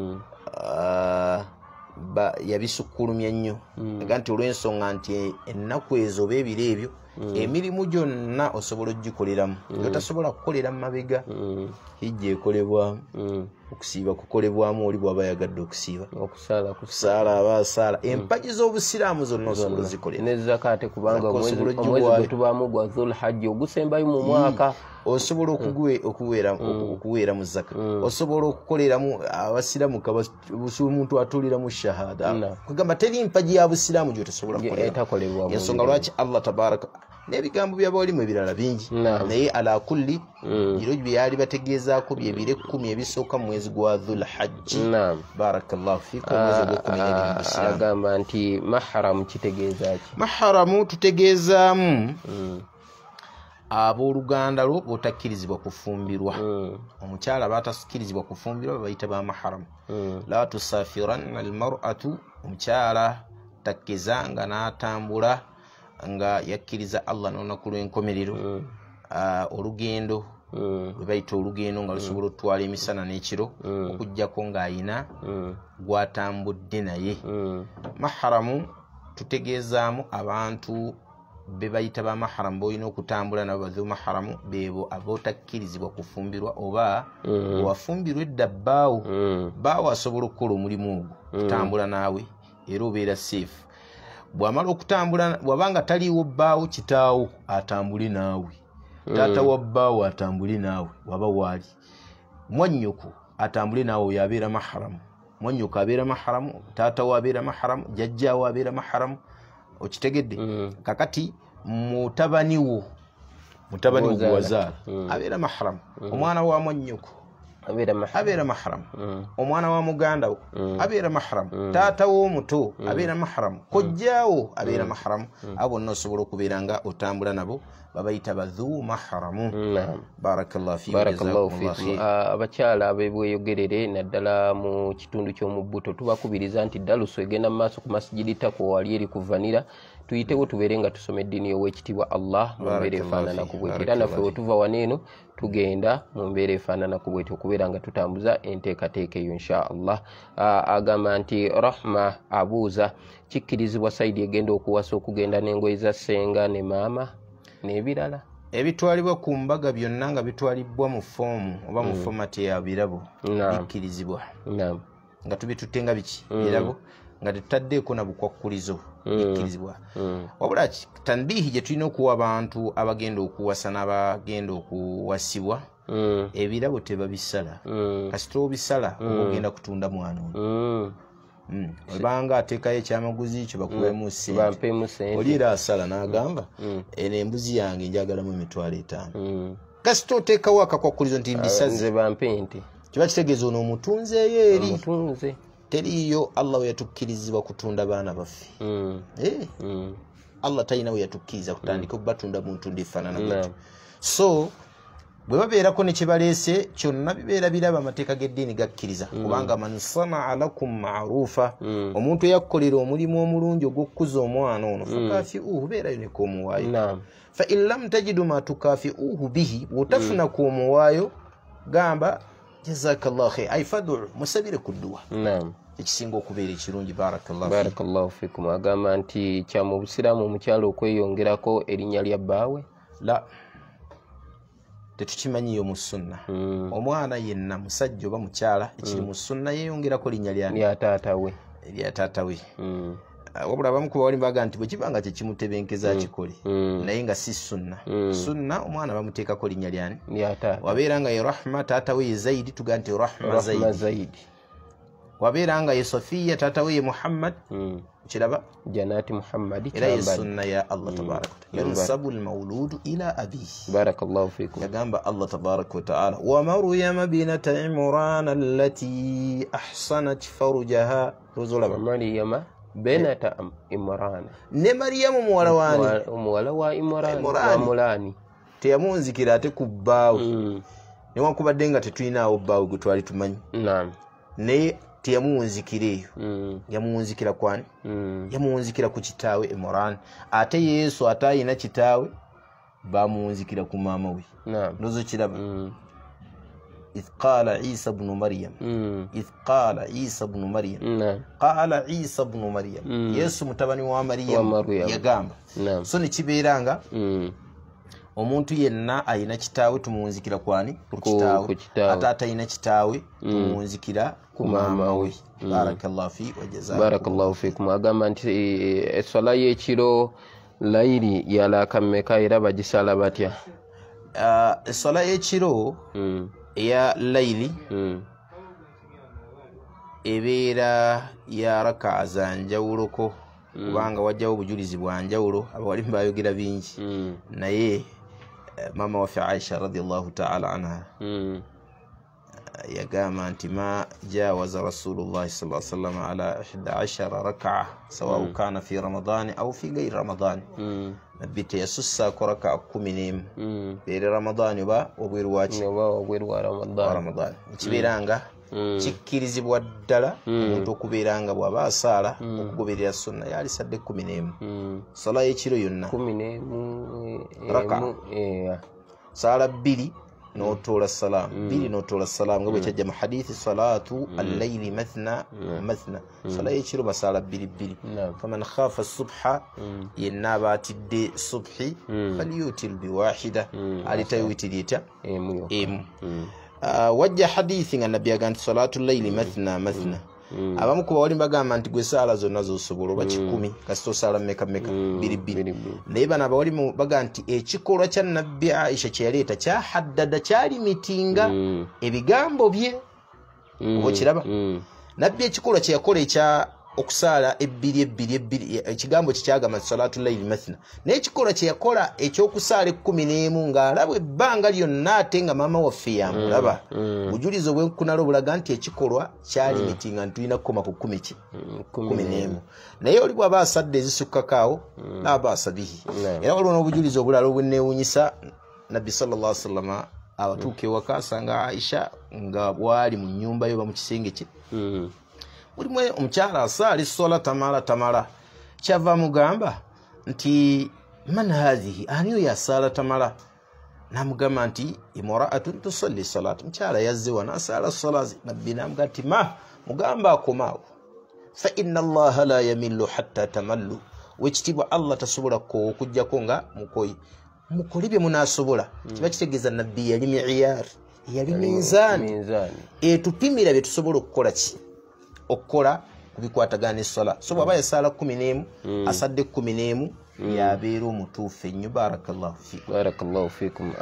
yabisukkulumya nnyo aga nti olw'ensonga nti ennaku ezo oba ebiro ebyo emirimu gyonna osobola ogikoleramu otasobola kukolera mu mabega. Hijja ekolebwamu, okusiiba kukolebwamu oli bw'aba yagadde okusiiba, okusaala aba asaala, empagi z'obusiraamu zonna osobola ozikolera
ne zakaate kubanga omwezi gwe tubaamu gwa Dhul Hajj ogusembayo mu mwaka
osobola okuweera mu zaka, osobola okukoleramu abasiraamu omuntu atulira mu shahada. Kugamba teri mpagi ya busiraamu gy'otasobola kukolera. Ensonga lwaki Allah tabaraka n'ebigambo by'abawalimu ebirala bingi naye ala kulli biro bye yali bategeezaako bye biro ekkumi ebisooka mu mwezi gwa Dhul Hajj. Barakallahu fiikum.
Agamba nti mahram kitegeeza ki?
Mahramu tutegeezaamu abooluganda lwo botakkirizibwa kufumbirwa. Omukyala batakkirizibwa kufumbirwa babayita ba mahramu. La tusafiranna almar'atu, omukyala takkizanga n'atambula nga yakkiriza Allah n'olunaku lw'enkomerero. Olugendo lwe bayita olugendo nga lusobola otwala emisana n'ekiro okuggyako ng'ayina gw'atambudde naye. Mahramu tutegeezaamu abantu be bayita ba mahramu b'olina okutambula nabo baze mahramu beebo abootakkirizibwa kufumbirwa oba owafumbirwa edda bbaawo bbaawo asobola okukola omulimu ogwo kutambula naawe era obeera safe. Bw'amala okutambula bw'abanga taliiwo bbaawo kitaawo atambule naawe, taata wa bbaawo atambule naawe waba waali, mwannyoko atambule naawe oyo abeera mahramu. Mwannyoko abeera mahramu, taata wa abeera mahramu, jjajjaawo abeera mahramu, okitegedde kakati mutabani wo mutabani wo gwazaala abeera mahram omwana wa mwannyoko abeera mahram omwana wa muganda wo abeera mahram taata wo omuto abeera mahram kojjaawo abeera mahram abo bonna osobola okubeera nga otambula nabo babayita badhu mahramu barakallahu fiikum.
Abakyala abebweyogerere naddala mu kitundu ky'omubbuto tubakubiriza nti daluso egenda mu maaso ku masijidi takwa wali eri kuvanira tuyitewo tubeere nga tusoma eddiini y'owekitiibwa Allah mu mbeera efaanana ku bwetyo era naffe wetuva waneeno tugenda mu mbeera efaanana ku bwetyo okubeera nga tutambuza enteekateeka eyo insha Allah. Agamba nti Rahma abuuza kikkirizibwa sayidi egenda okuwasa okugenda n'engoye za ssenga ne maama n'ebirala
ebitwalibwa ku mbaga byonna nga bitwalibwa mu foomu oba mu fomati ya birabo bikkirizibwa nga tubitutte nga biki birabo nga tetutaddeeko na bukwakkulizo bikkirizibwa wabula tanbihi gye tulina okuwa abantu abagenda okuwasa n'abagenda okuwasibwa ebirabo tebabisala kasita obisala oba ogenda kutunda mwana ono obanga ateekayo ekyamaguzi kyo bakuwemu ssente oli era asala n'agamba eno embuzi yange njagalamu emitwalo etaano kasita oteekawo akakwakkulizo nti mbisaze kiba kitegeeza ono omutunzeeyo eri teriiyo Allah we yatukkirizibwa kutunda baana baffe Allah talina we yatukkiriza kutandika okubatunda mu ntunda efaanana bwetyo so bwe babeerako ne kye baleese kyonna bibeera biraba amateeka g'eddiini gakkiriza kubanga man sanaa lakum maarufa omuntu eyakkolera omulimu omulungi ogw'okkuza omwana ono fakaafiuhu beerayo ne koomuwaayo fa in lam tajidu ma tukaafiuhu bihi bw'otafuna koomuwaayo gamba jazakallahu khair ay fad'u musabire ku dduwa ekisinga okubeera ekirungi.
Barakallahu fikum. Agamba nti kya mu busiraamu omukyalo okweyongerako erinnya lya bbaawe
la tetukimanyiyo mu sunna omwana yenna musajja oba mukyala ekiri mu sunna yeeyongerako linnya
lya taata we
erya taata we wabula abamu ku bawali baga nti bwe kibanga kyekimutebenkeza akikole naye nga si sunna sunna omwana bamuteekako linnya lyani wabeera nga ye Rahma taata we ye Zaidi tuga nti Rahma Zaidi wabeera nga ye Sofiya taata we ye Muhammad kiraba
janati Muhammadi
era ye sunna ya Allah tabaraka yansabu almawludu ila abihi.
Barakallahu fikum.
Yagamba Allah tabaraka wa taala wa Maryama binata Imran allati ahsanat farjaha ruzulaba
Maryama binata Imran
ne Maryamu muwala wani
muwala wa Imran wa mulani
teyamunzikira ate ku bbaawe newankubadde nga tetulinawo bbaawe gwe twali tumanyi
naam
naye teyamuwunzikira eyo yamuwunzikira kwani yamuwunzikira ku kitaawe Imran ate Yesu ate ayina kitaawe bamuwunzikira ku maama we ndozo kiraba إذ قال عيسى بن مريم إذ قال عيسى بن مريم قال عيسى بن مريم يسوع متبني ومريم يغamba so ne kibeeranga omuntu yenna ayina kitaawe tumuwunzikira kwani ku kitaawe ate atayina kitaawe tumuwunzikira ku maama we. Barakallahu fi wa jazakum.
Barakallahu fikum. Agamba nti eswala y'ekiro layiri yalaka mmeka era bagisala batya?
Eswala y'ekiro ya layili ebeera ya raka za njawuloko kubanga wajjawo obujulizi bwa njawulo abawali bayogera bingi naye mama waffe Aisha radiyallahu ta'ala anha yagamba nti ma jawaza rasulullah sallallahu alaihi wasallam ala ihda ashara rak'a sawa kana fi ramadan aw fi ghayri ramadan nabite yasussa ko rak'a kumi n'emu bere ramadan oba obweru wachi
oba obweru wa ramadan
ramadan kiberanga kikkirizibwa ddala omuntu okubeeranga bw'aba asaala okugoberera sunna yali sadde kumi n'emu sala y'ekiro yonna
kumi n'emu
rak'a sala bbiri نوتول السلام بيلي نوتول السلام قبل تجمع حديث صلاة الليل مثنى مثنى صلاة يشرب صلاة بيلي بيلي فمن خاف الصبح ينابات الدي صبحي فليوتل بواحدة على تيوتي ديتا إيم وجه حديث عن النبي قال صلاة الليل مثنى مثنى abamu ku bawali bagamba nti gwe saala zonna z'osobola oba kikumi kasito saala meka meka biri biri naye bano abawali baga nti ekikolwa kya nabbi Aisha kye yaleeta kyahaddada kyalimitinga ebigambo bye oba kiraba nabbi ekikolwa kye yakola ekya okusala ebbiri ebbiri ebbiri ekigambo kikyagamba salatu layli mathna naye ekikolwa kye yakola ekyokusaala ekkumi n'emu ng'alaba ebbanga lyonna ate nga maama waffe yamulaba bujulizi obwenkunala obulaga nti ekikolwa kyali miti nga ntulina kukoma ku kkumi ki kkumi n'emu naye oli bw'aba asadde ezisukkakaawo n'aba asabihi era waliwo n'obujulizi obulala obwenneewuunyisa nabbi sallallahu alaihi wasallam abatuuka ewaka asanga Aisha nga bwali mu nnyumba yo ba mu kisenge kye mulimu omukyala asaala essola tamala tamala kyava mugamba nti man hadhihi ani oyo asaala tamala namugamba nti imra'atun tusalli salat mukyala yazze wano asaala sola nabbi namugamba nti ma mugamba akomaawo fa inna allaha la yamillu hatta tamallu wekitibwa Allah tasobola ko okujjako nga mukoyi mukole bye munaasobola kiba kitegeeza nabbi yali mi'yar yali minzaani etupimira bye tusobola okukola ki okukola kubikwatagana essola so bw'aba yasaala kkumi n'emu asadde kkumi n'emu yabeera omutuufu ennyo barakallahu fikum
barakallahu fikum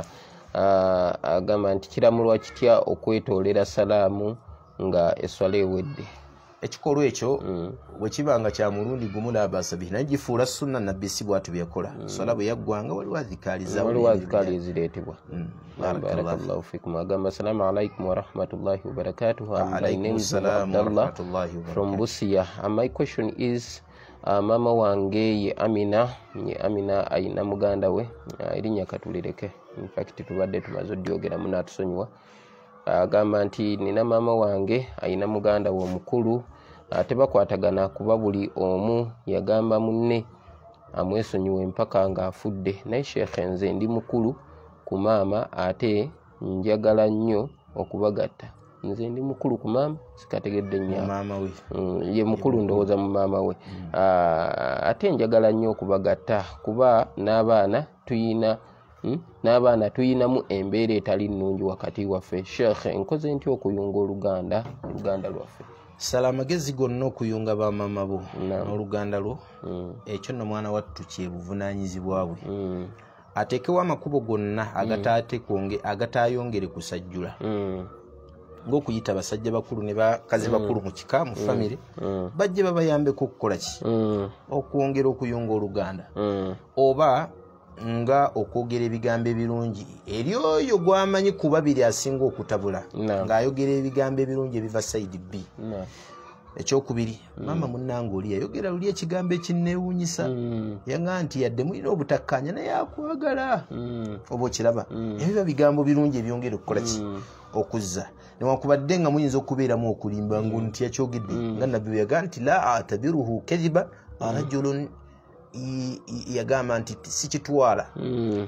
agamba nti kiramulwa kitya okwetoolera salaamu nga essola ewedde
ekikolwa ekyo bwe kiba nga kya mulundi gumu n'abaasa bihi naye gifuula sunna nabbi si bwatu byekola sola bwe yaggwanga waliwo azikaaliza
waliwo azikaali ezireetebwa barakallahu fikum agamba assalamu alaikum warahmatullahi wabarakatuh. My name is Abdullah from Busia. Uh, my question is uh, mama wange ye Amina ye Amina ayina muganda we erinnya katulireke in fact tubadde tumaze odyogera munatusonyiwa agamba nti nina mama wange ayina muganda we omukulu ate bakwatagana kuba buli omu yagamba munne amwesonyiwe mpaka nga afudde naye sheekhe nze ndi mukulu ku maama ate njagala nnyo okubagatta nze ndi mukulu ku maama sikategedde nnyo
maama we
mm, ye mukulu ndowooza mu maama we mm. uh, ate njagala nnyo okubagatta kuba n'abaana tuyina Hmm? n'abaana tuyinamu embeera etali nnungi wakati waffe sheekhe enkoze ntya okuyunga oluganda oluganda lwaffe
sala amagezi gonna okuyunga bamama bo n'oluganda lwo
mm.
ekyo nno mwana wattu kyebuvunaanyizibwa bwe
mm.
ateekewo amakubo gonna agatayongere kusajjula
mm.
ng'okuyita basajja bakulu ne bakazi bakulu mu kika mu famire
mm.
bajje babayambeko okukola ki
mm.
okwongera okuyunga oluganda
mm.
oba nga okwogera ebigambo ebirungi eri oyo gwamanyi ku babiri asinga okutabula
no.
ng'ayogera ebigambo ebirungi ebiva side B
no.
ekyokubiri mm. mama munnange oli yayogera luli ekigambo ekinneewuunyisa
mm.
yaŋŋamba nti yadde mulina obutakkanya naye akwagala
mm.
oba okiraba
mm.
ebiba bigambo birungi ebyongera okukola ki mm. okuzza newankubadde nga muyinza okubeeramu okulimba mm. ngu nti yakyogedde mm. nga nabbi bwe yagaa nti la atabiruhu kadhiba mm. rajulun yagamba nti sikitwala
mm.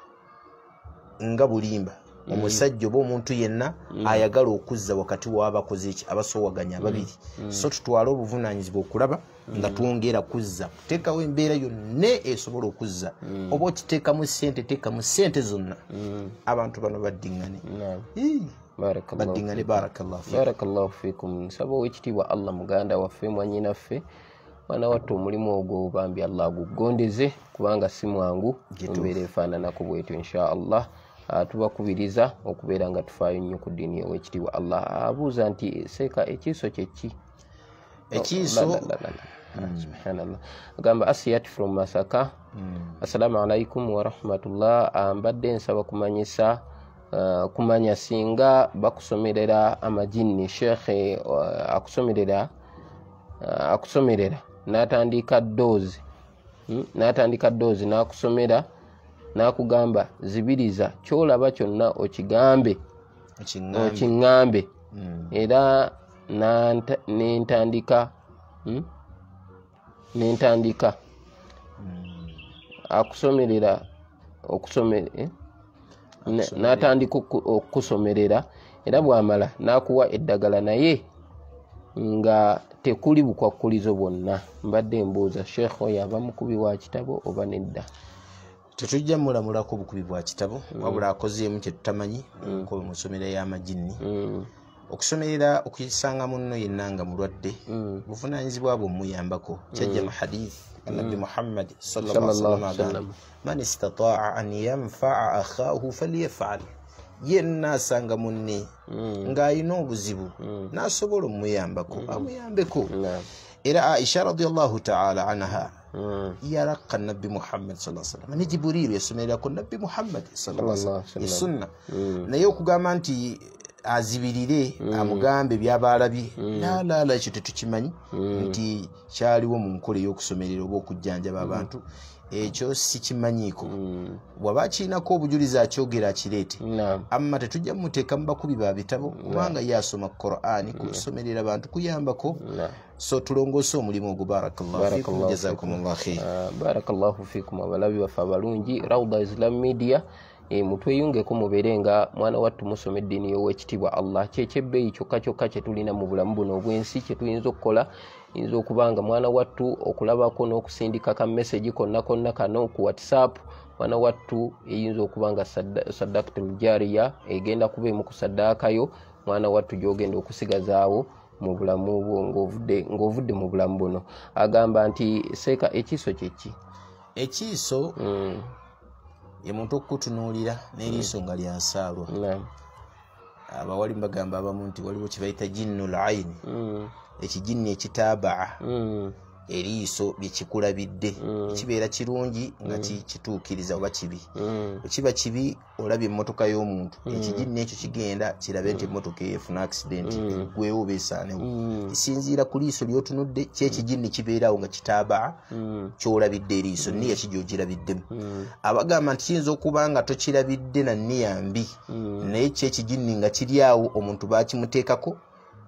nga bulimba mm. omusajja oba omuntu yenna mm. ayagala okuzza wakati w'abakoze eki abasoowaganya ababiri mm. so tutwale obuvunaanyizibwa okulaba mm. nga twongera kuzza kuteekawo embeera yonna esobola okuzza mm. oba okiteekamu ssente teekamu ssente zonna mm. abantu bano baddiŋŋane
no.
baddiŋŋane barakallahu fikum
barakallahu fikum nsaba owekitiibwa Allah muganda waffe mwanyinaffe mwana wattu omulimu ogwo bambi Allah agugondeze kubanga si mwangu embeera efaananako bwetyo insha Allah. Uh, tubakubiriza okubeera nga tufaayo nnyo ku ddiini owekitiibwa Allah. Abuuza nti seeka ekiiso kyeki
ekiiso
mm. subhanallah agamba Asiyat from Masaka mm. assalamu alaikum warahmatullah. mbadde nsaba kumanyisa uh, kumanya singa bakusomerera amajinni sheekhe uh, akusomerera uh, akusomerera n'atandika doozi hmm? n'atandika doozi n'akusomera n'akugamba zibiriza kyolaba kyonna okigambe okiŋŋambe
mm.
era n'entandika hmm? n'entandika
mm.
akusomerera okusomera eh? n'atandika okukusomerera era bw'amala n'akuwa eddagala naye nga tekuli bukwakkulizo bwonna. Mbadde mbuuza sheekh oyo aba mukubi wa kitabo oba nedda?
Tetujja mulamulako bukubi bwa kitabo mm. wabula akozeemu kye tutamanyi mm. ko musomera y'amajinni
mm.
okusomerera okuyisanga munno yenna nga mulwadde
mm.
buvunaanyizibwa bwo muyambako kyajja mu hadith annabi Muhammad sallallahu alaihi wasallam man istata'a an yanfa'a akhahu falyaf'al yenna asanga munne
mm.
ng'ayina obuzibu
mm.
n'asobola omuyambako
mm.
amuyambeko
mm.
era Aisha radiyallahu ta'ala anha yaraqqa nabbi Muhammad sallallahu alaihi wasallam ni Jibril yasomera ko nabbi Muhammad sallallahu alaihi wasallam sunna naye okugamba nti azibirire amugambe byabalabye la la la ekyo tetukimanyi nti kyaliwo mu nkole y'okusomerera oba okujjanjaba abantu ekyo sikimanyiiko bwaba kirinako obujulizi akyogera akireete amma tetujja muteeka mu bakubi ba bitabo kubanga yasoma Qur'ani kusomerera abantu kuyambako so tulongoose omulimu ogwo. Barakallahu fikum jazakumullahu khair.
Barakallahu fikum abalabi bafe abalungi Rawda Islam Media. E mutweyungeko mubeere nga mwana wattu musoma eddiini y'owekitiibwa Allah kyekyebbeeyi kyokka kyokka kye tulina mu bulamu buno obwensi kye tuyinza okukola yinza okubanga mwana wattu okulabako n'okusindika ka message konna konna kano ku WhatsApp mwana wattu eyinza okubanga sadaqatul jariya egenda kuba emu ku saddaakayo mwana wattu gy'ogenda okusigazaawo mu bulamu bwo ng'ovudde ng'ovudde mu bulamu buno. Agamba nti seeka ekiiso kyeki
ekiiso mm. ye muntu okutunuulira n'eriiso nga lyasaalwa. Abawali bagamba abamu nti waliwo kibayita jinnul ayini, ekijinni ekitaabaa eriiso lyekikulabidde kibeera kirungi nga kituukiriza oba kibi. Kiba kibi olabye emmotoka y'omuntu ekijinni ekyo kigenda kirabe nti emmotoka efuna accident gwewo obeesaanewo kisinziira ku liiso ly'otunudde kyekijinni kibeerawo nga kitaabaa kyolabidde eriiso nniya kigyogirabiddemu. Abagamba nti kiyinza okuba nga tokirabidde na nniya mbi naye kyekijinni nga kiri awo omuntu baakimuteekako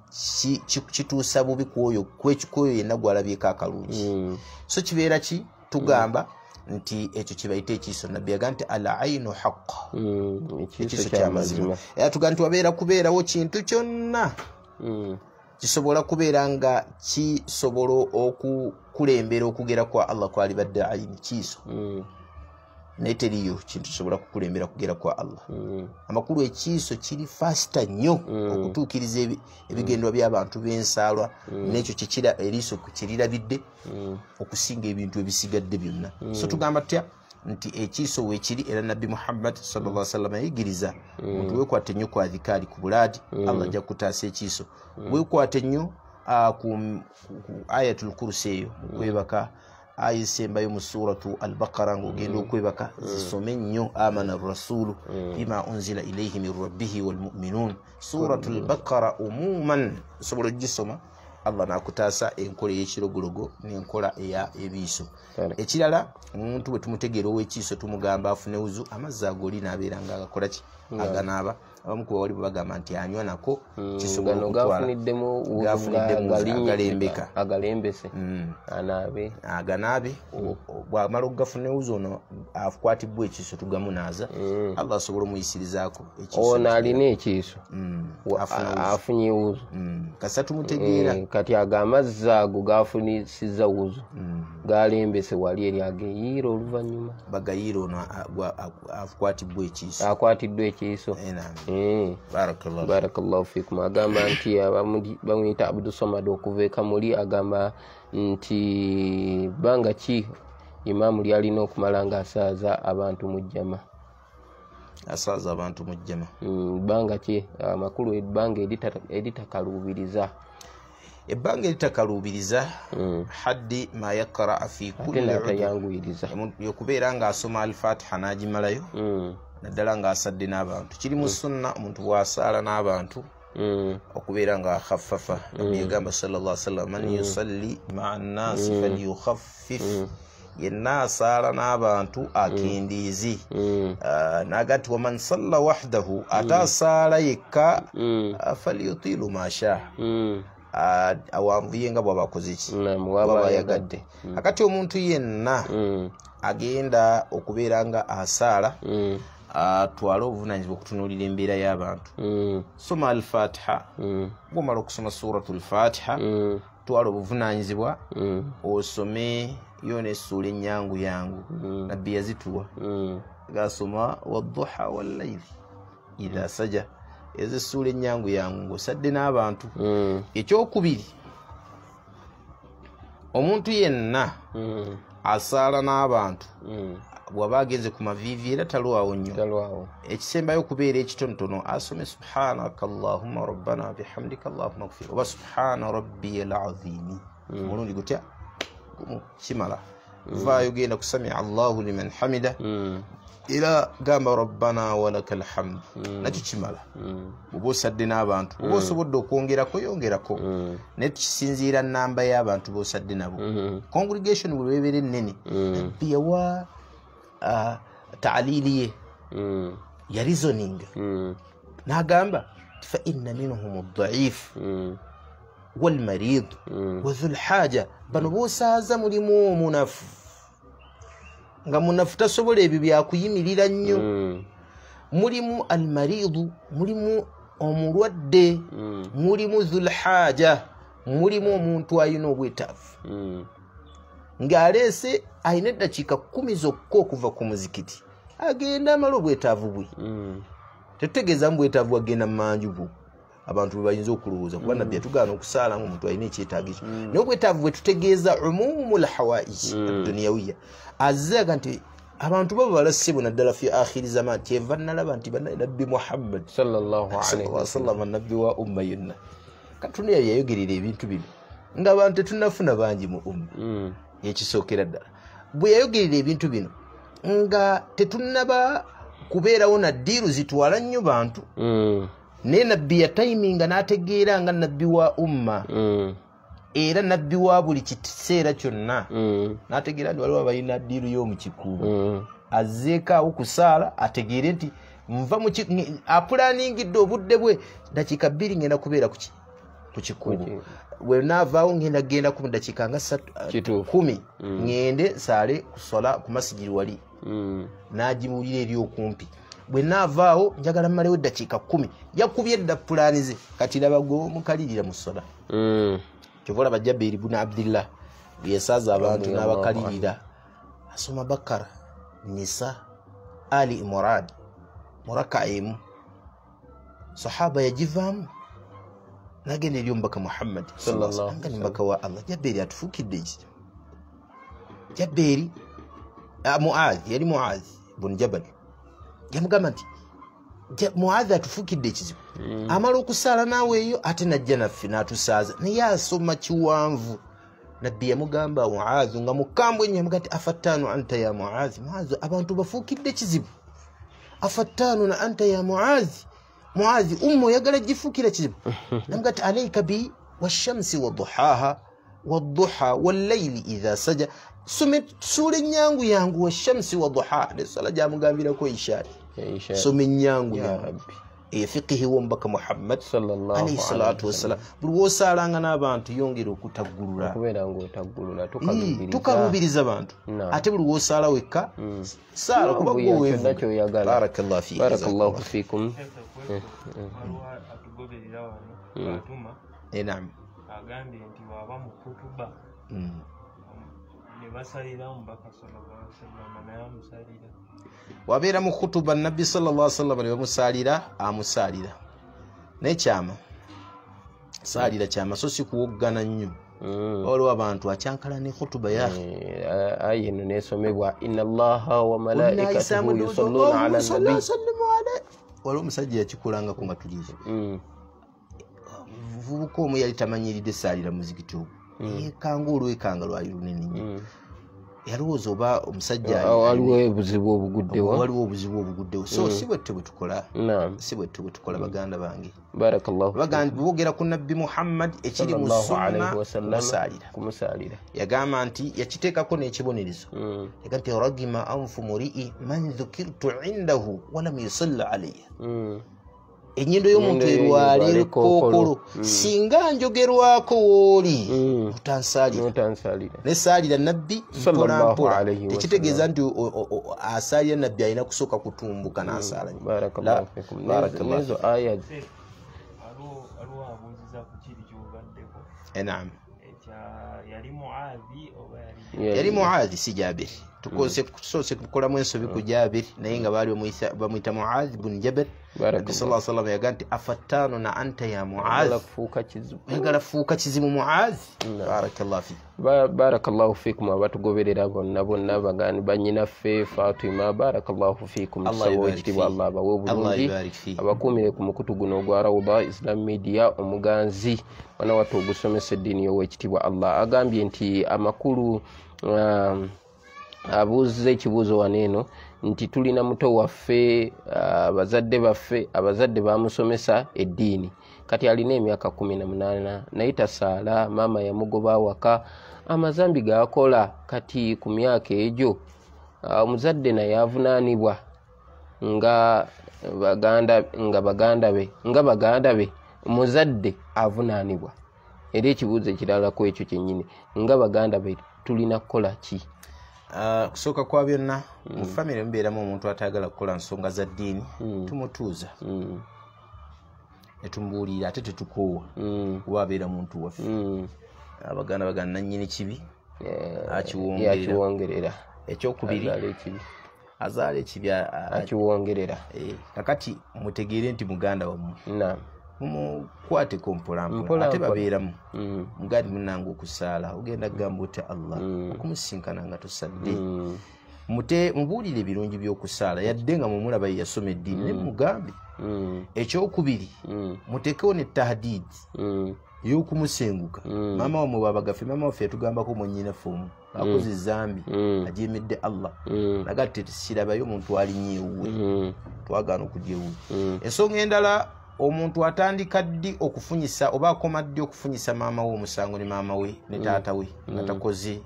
kituusa bubi kwoyo kwoyo yenna gwalabyeko akalungi. So kibeera ki tugamba nti ekyo kibayita ekiiso. Nabbi yaga nti al ayinu haqq, ekiiso kyamazima. Era tugamba nti wabeera kubeerawo kintu kyonna kisobola kubeera nga kisobola okukulembera okugera kwa Allah kwalibadde ayini kiiso naye teriyo kintu kisobola kukulembera kugera kwa Allah. Amakulu ekiiso kiri fasta nnyo okutuukiriza ebigendwa by'abantu b'ensaalwa n'ekyo kikira eriiso kirirabidde okusinga ebintu ebisigadde byonna. So tugamba tutya nti ekiiso weekiri era Nabbi Muhammad sallallahu alaihi wasallam yayigiriza omuntu weekwate nnyo ku adhikaari ku bulaadi Allah ajja kutaasa ekiiso. Weekwate nnyo ku ayatul kursi eyo kwebaka aya esembayo mu suratu al-Baqara ng'ogenda okwebaka zisome nnyo amana rasulu bima unzila ilayhi min rabbihi wal mu'minun. Suratu al-Baqara umuman osobola ogisoma Allah nakutaasa enkola ey'ekirogologo n'enkola eya ebiiso. Ekirala omuntu bwe tumutegeera ow'ekiiso tumugamba afune wuzu amazzi agoli n'abeera nga agakola ki aganaaba. Abamu ku bawali bagamba nti anywa nako kisobola
okutwala
agalembeka
agalembese anaabe
aganaabe bw'amala okugafuna ewuzi ono akwatibwa ekiiso tugamunaaza Allah asobola omuyisirizaako
ono alina ekiiso afunye ewuzi
kasa tumutegeera
kati ago amazzi ago gafunisizza wuzu galembese wali eri ageyiira oluvannyuma
bagayiira ono akwatibwa ekiiso
akwatiddwa ekiiso.
Barakallahu
barakallahu fikum. Agamba nti bamuyita Abdul Samad okuva e Kamuli agamba nti banga ki imaamu lyalina okumala nga asaaza abantu mu jjama
asaaza abantu mu jjama
banga ki amakulu ebbanga eritakaluubiriza
ebbanga eritakaluubiriza haddi ma yakra fi kulli
atayanguyiriza
yokubeera nga asoma al-Fatiha n'agimalayo naddala ng'asadde n'abantu. Kiri mu sunna omuntu bw'asaala n'abantu okubeera nga akhaffafa. Nabbi yagamba sallallahu alaihi wasallam man yusalli ma'a nnaasi falyukhaffif, yenna asaala n'abantu akendeezi. N'aga nti waman salla wahdahu, ate asaala yekka falyutilu ma shaa, awanvuye nga bw'aba akoze ki bw'aba ayagadde. Akati omuntu yenna agenda okubeera nga asaala atwala obuvunaanyizibwa okutunuulira embeera y'abantu. Soma al-Fatiha, bw'omala okusoma suratu al-Fatiha twala obuvunaanyizibwa osome yona essuula ennyangu yangu. Nabbi yazituwa gasoma wadduha wallayli idha saja, ezo essuula ennyangu yangu ng'osadde n'abantu. Ekyokubiri, omuntu yenna asaala n'abantu bw'aba agenze ku maviivi era talwawo nnyo. Ekisembayo okubeera ekitonotono asome subhanaka allahumma rabbana bihamdika allahumma ighfir oba subhana rabbiyal azimi mulundi gutya kimala vaayo genda kusami Allahu liman hamida ila gamba rabbana walakal hamd nakyo kimala bw'oba osadde n'abantu oba osobodde okwongerako yongerako naye tukisinziira namba y'abantu b'osadde nabo congregation bwe bebeera ennene nabbi yawa taalili ye ya reasoning n'agamba fa inna minhum ad-da'if والمريض وذو الحاجة bano bosaaza mulimu omunafu nga munafu tasobola ebyo byakuyimirira nnyo mulimu almaridu mulimu omulwadde mulimu dhul haja mulimu omuntu ayina obwetaavu ng'aleese ayina eddakiika kkumi zokka okuva ku muzikiti agenda amala obwetaavu bwe tetutegeeza mu bwetaavu agenda mu manju bwo abantu bayinza okulowooza kuba nabbi yatugaana okusaala ng'omuntu alina ekyetaago ekyo naye obwetaavu bwe tutegeeza umumul hawaiji adduniyawiya azzaga nti abantu babo balassebo naddala fi akhiri zaman nti eva nalaba nti nabbi muhammad sallallahu alaihi wasallam nabbi wa umma yonna katonda yali yayogerera ebintu bino ng'abantu tetunnafuna bangi mu umma ekisookera ddala bwe yayogerera ebintu bino nga tetunnaba kubeerawo naddiiru zitwala nnyo bantu naye nabbi yatayiminga n'ategeera nga nabbi wa umma era nabbi wa buli kiseera kyonna n'ategeera nti waliwo abalina addiiru y'omu kikuubo azzeeko awo kusaala ategeere nti nva mu apulaaningidde obudde bwe dakiika bbiri ngenda kubeera ku kikuubo bwe naavaawo ngenda kgenda ku dakiika nga kumi ngende nsaale kusola ku masigiri wali n'agibuulira eri okumpi bwe naavaawo njagala mmalewo eddakiika kkumi yakubye edda pulaani ze kati laba gwe omukalirira mu sola kyova olaba Jabiri bun Abdillah bwe yasaaza abantu n'abakalirira asoma Bakara Nisa Ali Imran muraka emu sahaba yagivaamu n'agenda eri omubaka Muhammad sallallahu alaihi wasallam nga mbaka wa Allah Jabiri atufuukidde ki Jabiri Muadh yali Muadh bun Jabal yamugamba nti Muadh atufukidde ekizibu amala okusaala naawe eyo ate najja naffe n'atusaaza naye asoma kiwanvu nabbi yamugamba Muadh nga mukambwe nnyo yamugamba nti afattaanu anta ya Muadh Muadh abantu bafuukidde ekizibu afattaanu na anta ya Muadh Muadh umma oyagala gifuukira kizibu namugamba nti alayka bi washamsi waduhaha wadduha wallayli idha saja some sura nyangu yangu wa shamsi wa duha ne sala jamugambirako ishari some nyangu ya rabbi e fiqhi wa mbaka Muhammad sallallahu alaihi salatu wassalam buli wosalanga n'abantu yongera okutaggulula
kubera ngo otaggulula tukabiriza
tukabiriza abantu ate buli wosala wekka sala kuba gwe
nakyo yagala
barakallahu fi
barakallahu fikum
atugoberera wano atuma
eh naam
agambye nti waba mu kutuba ne basalira mbaka sallallahu alaihi wasallam naye amusalira
wabeera mu khutuba nabbi sallallahu alaihi wasallam ne bamusalira amusalira n'ekyama salira kyama so si kuwoggana nnyo olwo abantu akyankala ne khutuba ya
ayi eno nesomebwa inna allaha wa malaikatahu yusalluna ala nabi
olwo omusajja yakikulanga ku nga tulizo vubuka omu yali tamanyiridde salira muzikiti ogwo yekanga olwekanga lwali lunene nnyo yalowooza oba omusajja
waliwo obuzibu obuguddewo
waliwo obuzibu obuguddewo so si bwette bwe tukola si bwette bwe tukola baganda bange
barakallahu
baganda boogera ku nabbi Muhammad ekiri mu sunna
kumusalira
yagamba nti yakiteekako n'ekibonerezo yagamba nti ragima anfu muri'i man dhukirtu indahu walam yusalli alayya ennyindo y'omuntu erwala ekkookolo singa njogerwako wooli otansalira nesalira nabbi mpolampola tekitegeeza nti asaalira nabbi alina kusooka kutumbuka n'asaala
nezo aya
aliwo abuuziza ku kiri kyobaddeko
naam
yali Muadhi oba yali
yali Muadhi si Jabiri tukose tusose kukolamu ensobi ku Jabir naye nga bali bamuyita Muadh ibn Jabal Nabi sallallahu alaihi wasallam yaganti afatanu na anta ya Muadh
fuka kizibu
ngala fuka kizibu Muadh barakallahu fi
barakallahu fikum abatugoberera bonna bonna bagani banyina fe Fatima barakallahu fikum sawo ekitibwa Allah bawe bulungi abakumire ku mukutu guno gwa Rawda Islam Media omuganzi wana watu ogusomesa eddiini y'owekitibwa Allah agambye nti amakulu um, abuuziza ekibuuzo waneeno nti tulina muto waffe abazadde baffe abazadde bamusomesa eddiini kati alina emyaka kumi na munaana naye tasaala maama yamugoba waka amazambi gaakola kati ku myaka egyo omuzadde naye avunaanibwa nga baganda nga baganda be nga baganda be muzadde avunaanibwa era ekibuuzo ekirala ku ekyo kyennyini nga baganda be tulina kukola ki?
Uh, kusooka kwa byonna mu mm. family mbeeramu omuntu atayagala kukola nsonga za ddiini mm. tumutuuza mm. netumbuulira ate tetukoowa mm. kuba abeera muntu waffe mm. abaganda baganda nannyini kibi
yeah. akiwongerera
ekyokubiri azaala ekibi
akiwongerera
eh, kakati mutegeere nti muganda wammwe
naam
mumukwateko mpolampola ate babeeramu mm. mugandi munange okusaala ogenda kugamba oti Allah mm. okumusinkana nga tosadde mm. mute mubuulire ebirungi by'okusaala yadde nga mumulaba yasoma eddiini mm. ne mugambe mm. ekyokubiri mm. mutekewo ne tahdid mm. y'okumusenguka mm. maama wamwe babagafe maama waffe yatugambako mwennyinaffe omu akoze zambi mm. ajeemedde Allah mm. nagatte sirabayo omuntu alinnyeewuwe mm. twagaana okudyewuwe mm. ensonga endala omuntu atandika ddi okufunyisa oba akoma ddi okufunyisa maama we omusango ne maama we ne taata we mm. nga takoze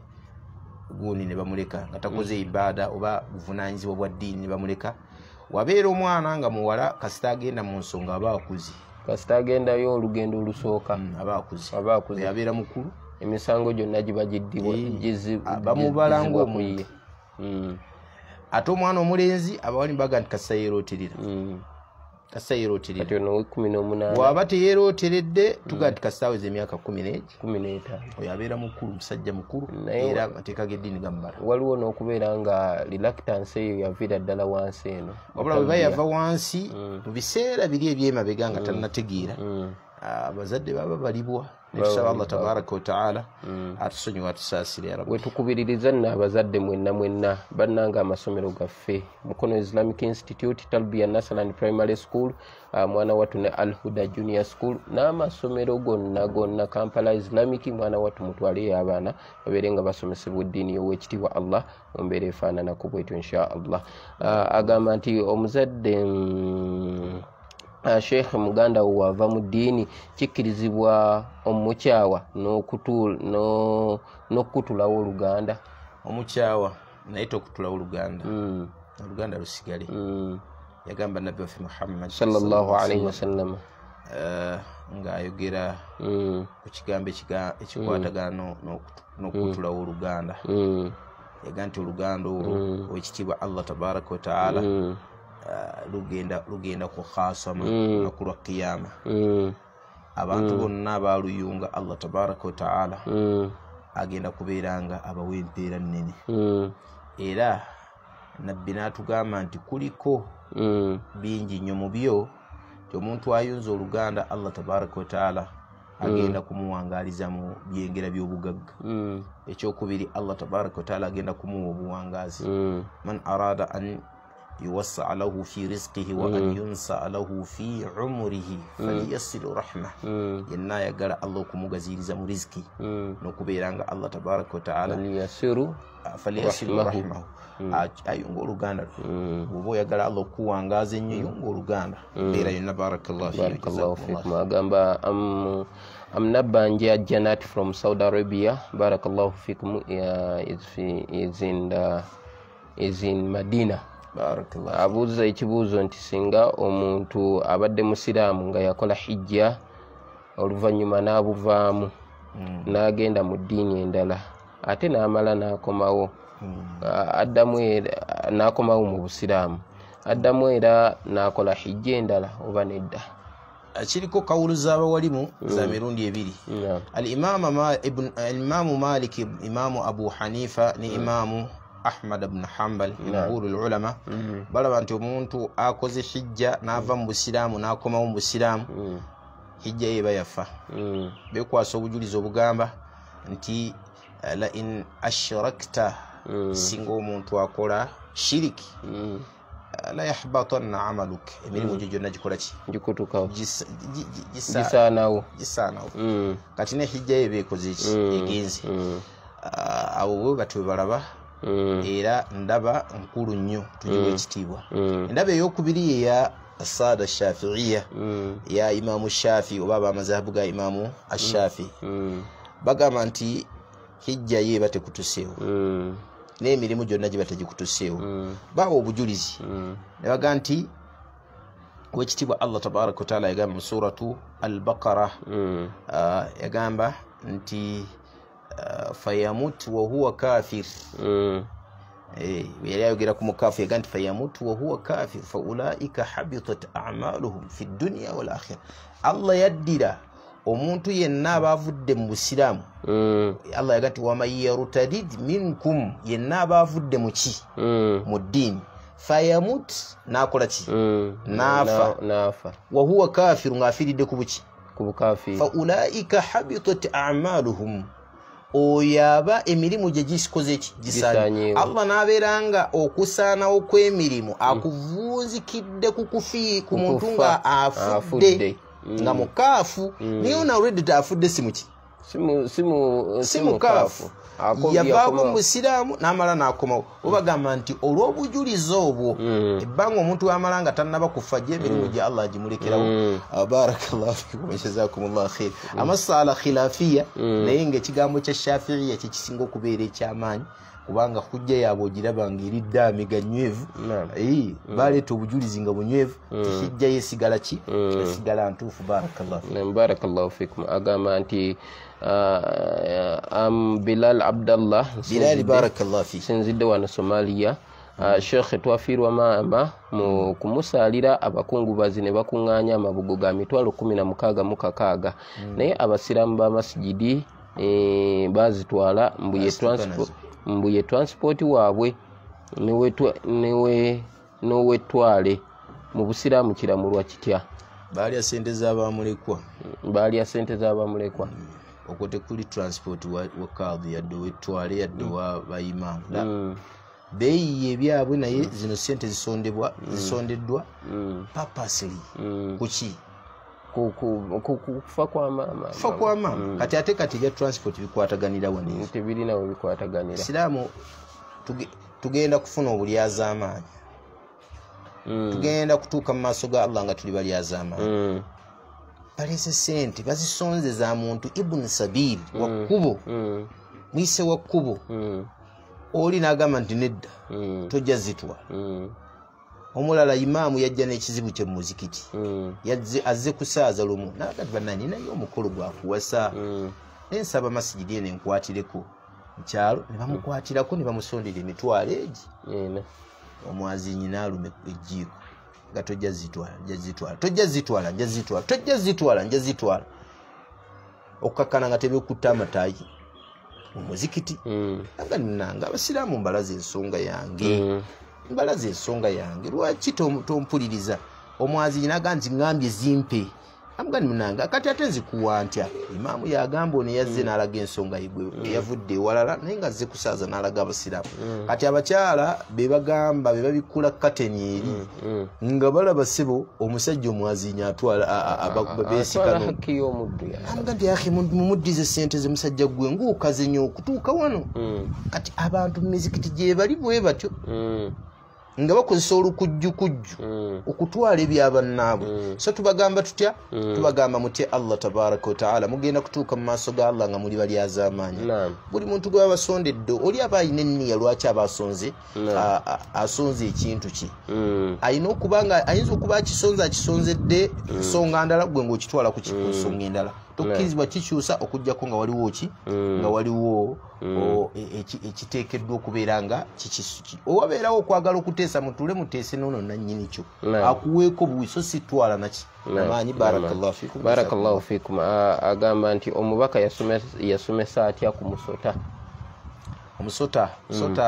guuni ne bamuleka nga takoze mm. ibaada oba buvunaanyizibwa bwa ddiini ne bamuleka wabeera omwana nga muwala kasita agenda mu nsonga aba akuze
kasita agendayo olugendo olusooka
mm, aba akuze
aba akuze
yabeera mukulu
emisango gyonna giba giddibwa
bamubala ng'omuyiye mm. ate omwana omulenzi abawali mbaga nti kasita yeerooterera mm. kasita yeerooterera
kati ono kumi n'omunaana
bw'aba teyeerooteredde tugaa nti kasita aweza emyaka kumi n'egi
kumi n'etaano
oyo abeera mukulu musajja mukulu era amateeka g'eddiini gamubala
waliwo n'okubeera nga reluctance eyo yaviira ddala wansi eno
wabula bwe bayava wansi mu biseera biri ebyemabega nga tannategeera abazadde baba balibwa nesaba Allah tabaraka wa taala atusonyiwa atusaasire ya rabbi
wetukubiririza nno abazadde mwenna mwenna bannanga amasomero gaffe Mukono Islamic Institute Talbiya Nursery and Primary School mwana watu ne Al Huda Junior School n'amasomero gonna gonna Kampala Islamic mwana watu mutwale abaana babeere nga basomesebwa eddiini y'owekitiibwa Allah mu mbeera efaananako bwetyo insha Allah agamba nti omuzadde mm, Uh, Sheikh muganda wava mu ddiini kikkirizibwa omukyawa n'okutula no n'okutulawo oluganda
omukyawa naye tokutulawo oluganda
mm.
oluganda lusigale
mm.
yagamba nabbi waffe Muhammad
sallallahu alaihi wasallam
uh, ng'ayogera mm. ku kigambo ekikwatagana mm. n'okutulawo no, no oluganda
mm.
yaga nti oluganda olwo mm. owekitiibwa Allah tabaraka wa taala mm. Uh, lugenda lugenda ku khasama mm. nakulwa kiyama
mm.
abantu bonna mm. baluyunga Allah tabaraka wa taala
mm.
agenda kubeeranga abawe empeera nnene
mm.
era nabbi n'atugamba nti kuliko
mm.
bingi nnyo mu byo omuntu ayunza oluganda Allah tabaraka wa taala agenda mm. kumuwangaaliza mu byengera by'obugagga
mm.
ekyokubiri Allah tabaraka wa taala agenda kumuwa obuwangaazi
mm.
man arada an يوسع له في رزقه وأن ينسى له في عمره فليصل رحمه ينا يقال الله كمغزيرز مرزقي نكبيرanga الله تبارك وتعالى
فليصل
فليصل رحمه ayunga oluganda bw'oba oyagala Allah okuwangaza ennyo yunga oluganda era yonna barakallahu
barakallahu fikum agamba am amnabanje Janat from Saudi Arabia barakallahu fikum is in the, is in Medina
barakallahu
abuuza ekibuuzo nti singa omuntu abadde musiraamu nga yakola hijja oluvannyuma n'abuvaamu mm. n'agenda mu ddiini endala ate n'amala n'akomawo mm. addamu n'akomawo mu busiraamu addamu era n'akola hijja endala oba nedda
kiriko kawulu z'abawalimu mm. za mirundi ebiri
yeah.
al-imaamu ma, Malik Imaamu Abu Hanifa ni Imaamu Ahmad ibn Hanbal jumhurul ulama balaba nti omuntu akoze hijja n'ava mu busiraamu n'akomawo mu busiraamu hijja ye bayafa bekwasa obujulizi obugamba nti la in ashrakta singa omuntu akola shiriki la yahbatanna amaluk emirimu gyo gyonna gikola ki
gikutukawo
gisaanawo gisaanawo kati ne hijja ye beekoze ki egenze abo bwe batwe balaba era ndaba nkulu nnyo tugiwe ekitiibwa endaba ey'okubiri eya Asada Shafi'iyya ya Imamu Shafi oba abamazahabu ga Imamu Ashafi bagamba nti hijja ye batekutuseewo n'emirimu gyonna gye bategikutuseewo bawa obujulizi ne baga nti wekitiibwa Allah tabaraka wa taala yagamba mu suratu Al-Baqara yagamba nti fayamut wa huwa kafir eh yali ayogera ku mukafu yagamba nti fayamut wa huwa kafir fa ulaika habitat a'maluhum fi dunya wal akhirah. Allah yaddira omuntu yenna abavudde mu busiramu Allah yagamba nti wa may yartadid minkum yenna abavudde mu ki mu dini fayamut nakola ki nafa
nafa
wa huwa kafir ngafiridde ku buki
ku bukafiri
fa ulaika habitat a'maluhum oyaba emirimu gye gisikoze ki gisanye. Allah naberanga okusaana okw'emirimu akuvunzikidde ku kufi ku muntu nga afudde nga mukafu niyo na already afudde simuki
simu simu
simu kafu yavaamu mu Isiraamu n'amala n'akomawo obagamba nti olw'obujulizi obwo ebbanga omuntu amala nga tannaba kufa gye emirimu gye Allah agimulekerawo. Barakallahu fikum wa jazakumullahu khair. Amasala khilafiyya naye ng'ekigambo kya Shafi'iyya kye kisinga okubeera eky'amaanyi kubanga hujja yaabwe ogirabanga eri ddaamiga nywevu baleeta obujulizi nga bunywevu tihijja yesigala ki esigala ntuufu. Barakallahu
barakallahu fikum. Agamba nti am Bilal Abdallah
Bilal barakallahu fi
sinzidde wano Somalia. Sheikh twafiirwa maama mu kumusalira abakungubazi ne bakuŋŋaanya amabugo ga mitwalo kumi na mukaaga mu kakaaga naye abasiramu ba masjidi bazitwala mbuye transport mbuye transport waabwe niwe niwe nowe twale mu busiramu kiramulwa kitya
baali ya sente z'abamulekwa
baali ya sente z'abamulekwa
okote kuli transport wa, wa kadhi yadde wetwale yadde mm. wa bayimamu la mm. beyi yebyabwe naye zino sente zisondebwa mm. zisondeddwa mm. purposely mm. kuki
kufa kwa mama
kufa kwa mama mm. kati ate kati bya transport bikwataganira wano
tebirina we bikwataganira.
Islamu tuge, tugenda kufuna obulyaza amaanyi mm. tugenda kutuuka mu maaso ga Allah nga tuli balyazaamaanyi mm. balese sente bazisonze za muntu ibn sabil mm. wakubo mm. mwise wakubo mm. oli nagamba nti nedda mm. tojja zitwa mm. omulala imamu yajja n'ekizibu kye mu muzikiti mm. yazze azze kusaaza lumu nagati banani nayo omukolo gwa kuwasa mm. ensaba masjidi ene nkwatireko nkyalo ne bamukwatirako ne bamusondera emitwalo egi
mm.
omwazinyi n'alume ejjiiko nga tojja zitwala nja zitwala tojja zitwala nja zitwala tojja zitwala nja zitwala okakana nga tebekutta amatayi mu muzikiti mm. anga nanga abasiraamu mbalaze ensonga yange mm. mbalaze ensonga yange lwaki tompuliriza omwazinyi naga nti ngambye zimpe amugani munanga kati ate nzikuwa ntya imamu yagamba ono yazze n'alaga ensonga yegwe yavudde ewalala naye nga azze kusaaza n'alaga abasiraamu kati abakyala be bagamba be babikula kateni eri nga balaba ssebo omusajja omwazinyi atwala beesikano amuga nti yaki mumuddize sente ze musajja gwe ng'okaze nnyo okutuuka wano kati abantu mu mizikiti gye bali bwe batyo nga bakozesa olukujjukujju mm. okutwala ebyabannaabwe mm. so tubagamba tutya mm. tubagamba mutya Allah tabaraka wa taala mugenda kutuuka mu maaso ga Allah nga muli balyazaamaanyi nah. buli muntu gwe babasondedde oli aba alina enniya lwaki aba asonze nah. asonze ekintu ki mm. alina okubanga ayinza okuba akisonze akisonzedde mm. nsonga ndala gwe ng'okitwala ku nsonga mm. endala tokkirizibwa kikyusa okujjako nga waliwo ki mm. nga waliwo mm. ekiteekeddwa okubeera nga owabeerawo okwagala okuteesa mutule muteese noono nannyini kyo akuweeko buwiso sitwala naki amaanyi. barakallahu fikum
barakallahu fikum. Agamba nti omubaka yasomesa atya ku musota
omusota musota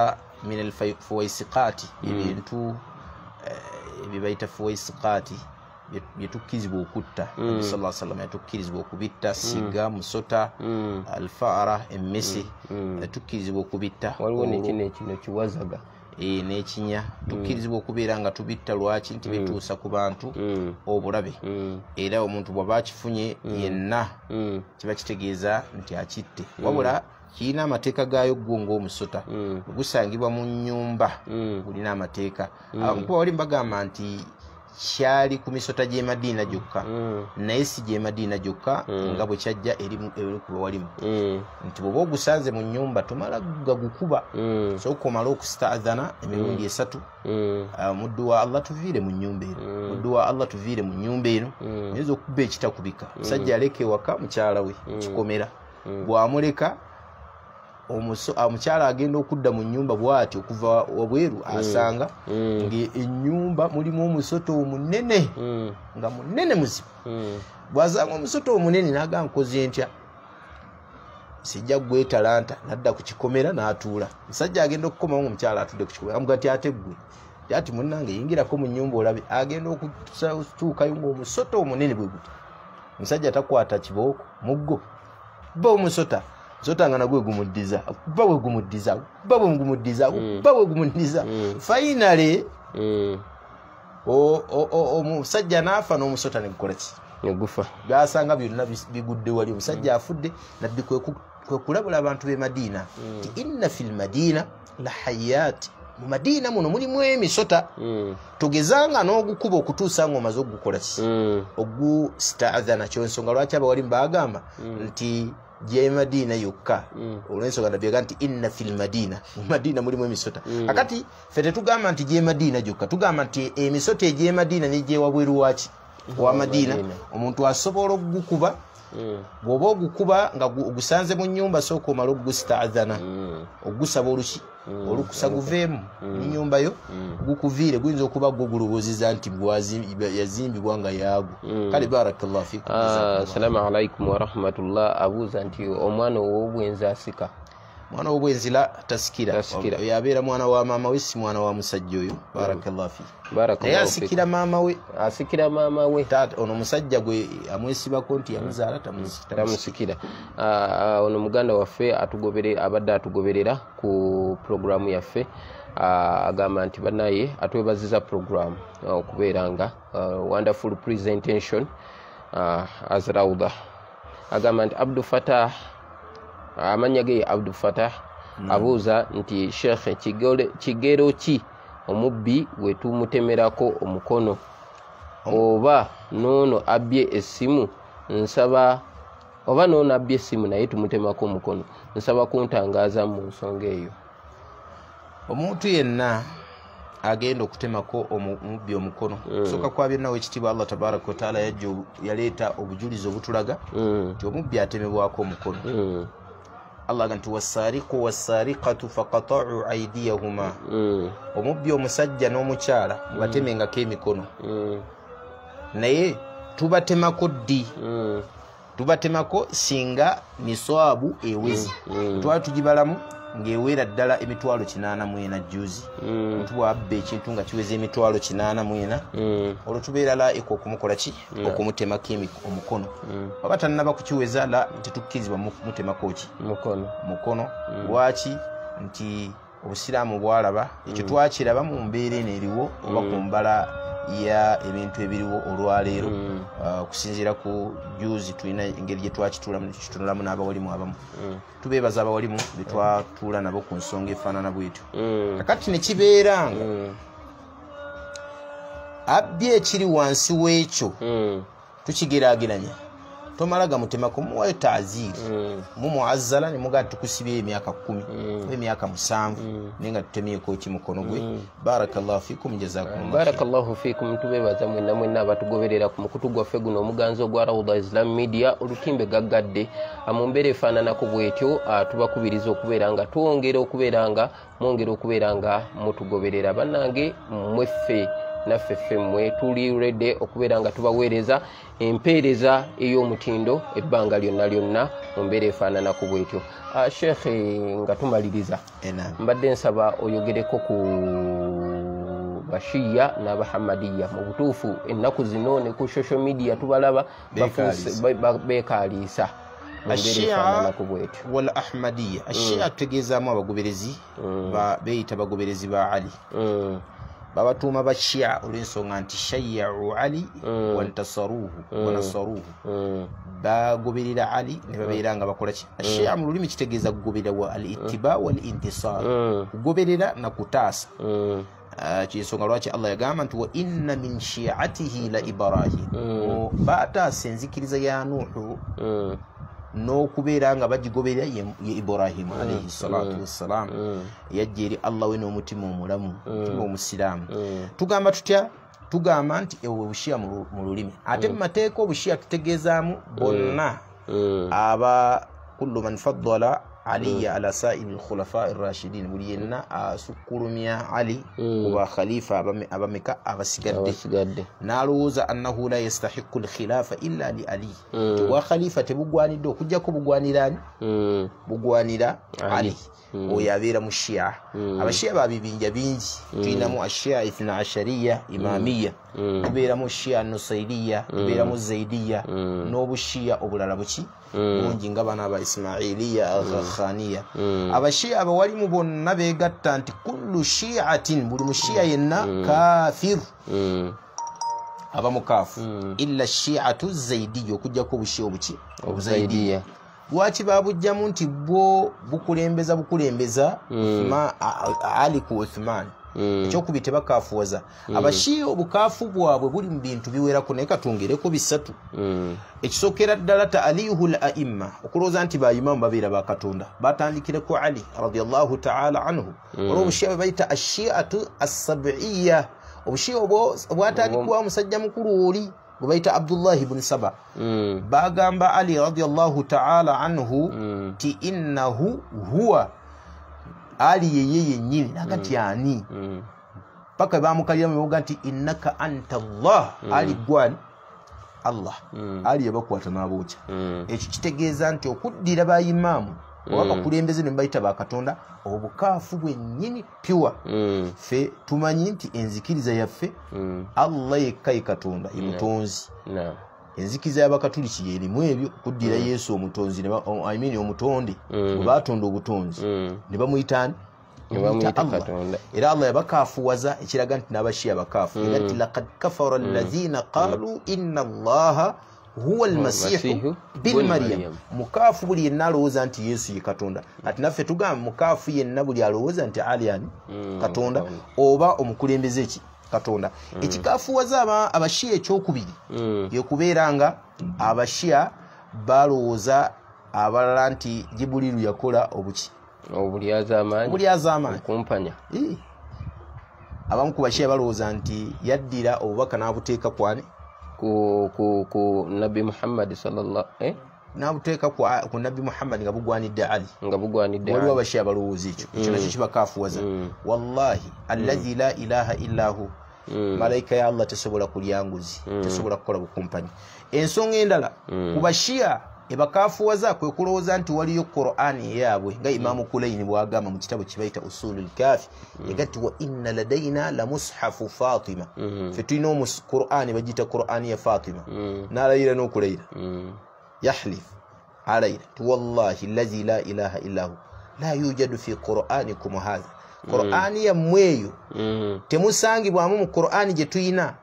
min al-fuwaisiqati ebintu ebibaita fuwaisiqati byetukkizibwa okutta nabi sallallahu alaihi wasallam yatukkirizibwa okubitta siga musota alfaara emmese yatukkirizibwa okubitta
waliwo nekino kino kiwazaga
eh nekinya tukkirizibwa okubeera nga tubitta lwaki nti bituusa ku bantu obulabe era omuntu bw'aba akifunye yenna kiba kitegeeza nti akitte wabula kiina amateeka gaayo gwo ng'omusota gusangibwa mu nnyumba gulina amateeka abakuba wali mbagamba nti kyali ku misota gy'e Madiina gyokka naye si gy'e Madiina gyokka nga bwe kyajja eri ku bawalimu nti bw'oba ogusanze mu nnyumba tomala gagukuba sooka omala okustaadhana emirundi esatu muddu wa Allah tuviire mu nnyumba eno muddu wa Allah tuviire mu nnyumba eno oyinza okuba ekitakubika musajja aleka ewaka mukyala we kikomera bw'amuleka omukyala agenda okudda mu nnyumba bw'ati okuva wabweru asanga ng'ennyumba mulimu omusoto omunene nga munene muzibu bw'asanga omusoto omunene n'agamba nkoze ntya sijja gw'etalanta n'adda ku kikomera n'atuula musajja agenda okukomawo ng'omukyala atudde ku kikomera amuga ti ate ggwe ati munnange yingirako mu nnyumba olabe agenda okutuukayo ng'omusoto omunene bwe guti omusajja takwata kibooko muggo bba omusota zotanga nagwe gumuddiza bawe gumuddiza bawe gumuddiza bawe gumuddiza finally o o omusajja nafa n'omusota ne gukola ki
ne gufa
gasanga byonna bigudde wali omusajja afudde nabbi kwe kulabula abantu be Madiina ti inna fil Madiina la hayat mu Madiina muno mulimu emisota tugezanga n'ogukuba okutuusa ng'omaze okugukola ki ogustaadhana kyonsonga lwaki abawali mbagamba nti je Madiina yokka olw'ensonga nabbi nti inna fil Madiina mu Madiina mulimu emisota akati fete tugamba nti je Madiina gyokka tugamba nti emisota egy'e Madiina n'egye wabweru waki wa Madiina omuntu asobola okugukuba bw'oba ogukuba nga ogusanze mu nnyumba sooka omala ogustaadhana ogusaba oluki olukusa guveemu nnyumba yo gukuviire guyinza okuba gwo gulowooziza nti yazimbibwa nga yaago kale barakallahu fikum.
Assalamu alaikum warahmatullah. Abuuza nti omwana ow'obwenzi asika?
Mwana w'obwenzi la tasikira yabeera mwana wa maama we si mwana wa musajja oyo. Barakallahu fikum. Naye asikira maama we
asikira maama we
taata ono musajja gwe amwesibako nti yamuzaala
tamusikira. Ono muganda waffe atugobere abadde atugoberera ku programu yaffe agamba nti banaye atwebaziza programu okubeera nga wonderful presentation as Rawda. Agamba nti Abdul Fatah amanya ge Abdul Fatah abuuza nti Sheikh kigero ki omubbi wetumutemerako omukono oba noono abbye essimu nsaba oba noono abbye essimu naye tumutemako omukono nsaba kuntangaaza mu nsonga eyo.
Omuntu yenna agenda okutemako omubbi omukono soka kwa byonna wekitiibwa Allah tabaraka wa taala yaleeta obujulizi obutulaga nti omubbi atemebwako omukono. Allah ganti wasariqu wasariqatu faqata'u aydiyahuma omubbi omusajja n'omukyala batemengako emikono naye tubatemako ddi tubatemako singa miswabu ewezi twali tugibalamu ng'ewera ddala emitwalo kinaana mu ena juzi omuntu bw'abba ekintu nga kiweza emitwalo kinaana mu ena olwo tubeera la eko okumukola ki okumutemako omukono oba tannaba kukiweza la tetukkirizibwa mutemako ki mukono lwaki nti obusiraamu bwalaba ekyo twakiraba mu mbeera eno eriwo oba ku mbala ya ebintu ebiriwo olwaleero okusinziira ku juzi tulina engeri gye twakitunulamu n'abawalimu abamu tubeebaza abawalimu be twatuula nabo ku nsonga efaanana bwetyo kakati ne kibeeranga abbye ekiri wansi w'ekyo tukigeraageranya tomala gamutemako muwayo taaziri mumuazzala ne mugaa tukusibye emyaka kumi oba emyaka musanvu naye nga tutemyeko ki mukono gwe. Barakallahu fikum jazakum.
Barakallahu fikum. Tubeebaza mwenna mwenna abatugoberera ku mukutu gwaffe guno omuganzo gwa Rawda Islam Media olutimbe gaggadde mu mbeera efaananako bwetyo tubakubiriza okubeera nga twongera okubeera nga mwongera okubeera nga mutugoberera bannange mweffe naffe ffemmwe tuli ready okubeera nga tubaweereza empeereza ey'omutindo ebbanga lyonna lyonna mu mbeera efaananako bwetyo. uh, Sheikh nga tumaliriza mbadde nsaba oyogereko ku bashiya n'abahamadiya. Mu butuufu ennaku zino ne ku social media tubalaba beekaliisa
Ashia wal Ahmadiyya. Ashia tutegeezaamu abagoberezi beeyita bagoberezi ba Ali, babatuuma ba Shia olw'ensonga nti shayya'u Ali wantasaruhu wanasaruhu, bagoberera Ali ne babeera nga bakola ki. Ashia mu lulimi kitegeeza kugoberera wa al-ittiba wal intisar, kugoberera na kutaasa. Kyensonga lwaki Allah yagamba nti wa inna min shi'atihi la Ibrahim, baataasa enzikiriza ya Nuhu n'okubeera nga bagigoberera ye Ibrahim alayhi salatu wassalam, yajja eri Allah we n'omutima omulamu, omutima omusiraamu. Tugamba tutya? Tugamba nti ewe bushiya mu lulimi, ate mu mateeka obushiya tutegeezaamu bonna aba kullu man faddala aliya ala sa'il khulafa ar-rashidin, buli yenna asukkulumya Ali kuba khalifa abameka abasigadde, n'alowooza annahu la yastahiqu al-khilafa illa li Ali, wa khalifa tebugwanidde okujjako bugwanirani bugwanira Ali. Oyo abeera mu Shia. Abashia babibinja bingi, tulinamu ashia ithna ashariya imamiya, tubeeramu Shia nusairiya, tubeeramu zaidiya, n'obushiya obulala buki bungi nga bana aba ismailiya al-Khaniya. Abashia abawalimu bonna beegatta nti kullu shi'atin, buli mushiya yenna kafir, aba mukafu, illa shi'atu zaidiyya, okujjako obushiya obuki obuzaidiya. Lwaki babujjamu nti bwo bukulembeza bukulembeza Ali ku Uthman, ekyokubiri tebakaafuwaza. Abashiya obukaafu bwabwe buli mu bintu biwerako, naye katungereko bisatu. Ekisookera ddala ta'alihul a'imma, okulowooza nti bayimamu babeera ba Katonda, batandikireko Ali radiyallahu ta'ala anhu. Olwo obushiya bwe bayita ashi'atu as-sab'iyya, obushiya obwatandikibwa omusajja mukulu oli bubaita Abdullah ibn Saba. mm. Bagamba Ali radiyallahu ta'ala anhu mm. ti innahu huwa Ali yeye yennyini nakati ani mm. paka bamukalira mu nti innaka anta Allah. mm. Ali gwani Allah. mm. Ali yabakwata n'aboocha. mm. Ekyo kitegeeza nti okuddira bayimamu oba bakulembeze ne bayita ba Katonda obukaafu bwennyini pure. mm. Fe tumanyi nti enzikiriza yaffe mm. Allah yekka Katonda emutonzi. no. no. Enzikiriza y'Abakatuliki y'erimu ebyo kuddira mm. Yesu omutonzi, I mean omutonde bwe batonda obutonzi ne bamuyitani Katonda. Era Allah yabakaafuwaza, ekiraga nti n'abashiya bakaafu. Era nti laqad kafara alladhina qalu inna Allaha huwa al-masihu bin Maryam. Mukafu buli yenna alowooza nti Yesu ye Katonda. Ati naffe tugamba mukafu yenna buli alowooza nti Ali ani Katonda oba omukulembeze eki Katonda. Ekikaafuwaza abashiya ekyokubiri ye kubeera nga abashiya balowooza abalala nti Jibuliru yakola obuki
obulyazaamaanyi
obulyazaamaanyi
kumpanya.
Abamu ku bashiya balowooza nti yaddira obubaka n'abuteeka kwani
ku ku ku Nabi Muhammad sallallahu eh
n'abuteeka ku ku Nabi Muhammad nga bugwanidde Ali
nga bugwanidde Ali.
Waliwo abashiya balowooza ekyo ekyo nakyo kibakaafuwaza. Wallahi alladhi la ilaha illa hu, malaika ya Allah tesobola kulyanguzi, tesobola kukola bukumpanyi. Ensonga endala ku bashiya ebakaafuwaza kwe kulowooza nti waliyo Qur'ani yaabwe nga Imamu Kulaini bwagamba mu kitabu kibayita Usulul Kafi, yagati wa inna ladaina la mushafu Fatima. Fe tulina omus Qur'ani bagita Qur'ani ya Fatima. N'alayira n'okulayira yahlif alayira ti wallahi allazi la ilaha illa hu la yujadu fi Qur'anikum hadha. Qur'ani ya mweyo temusangibwamu mu Qur'ani gye tuyina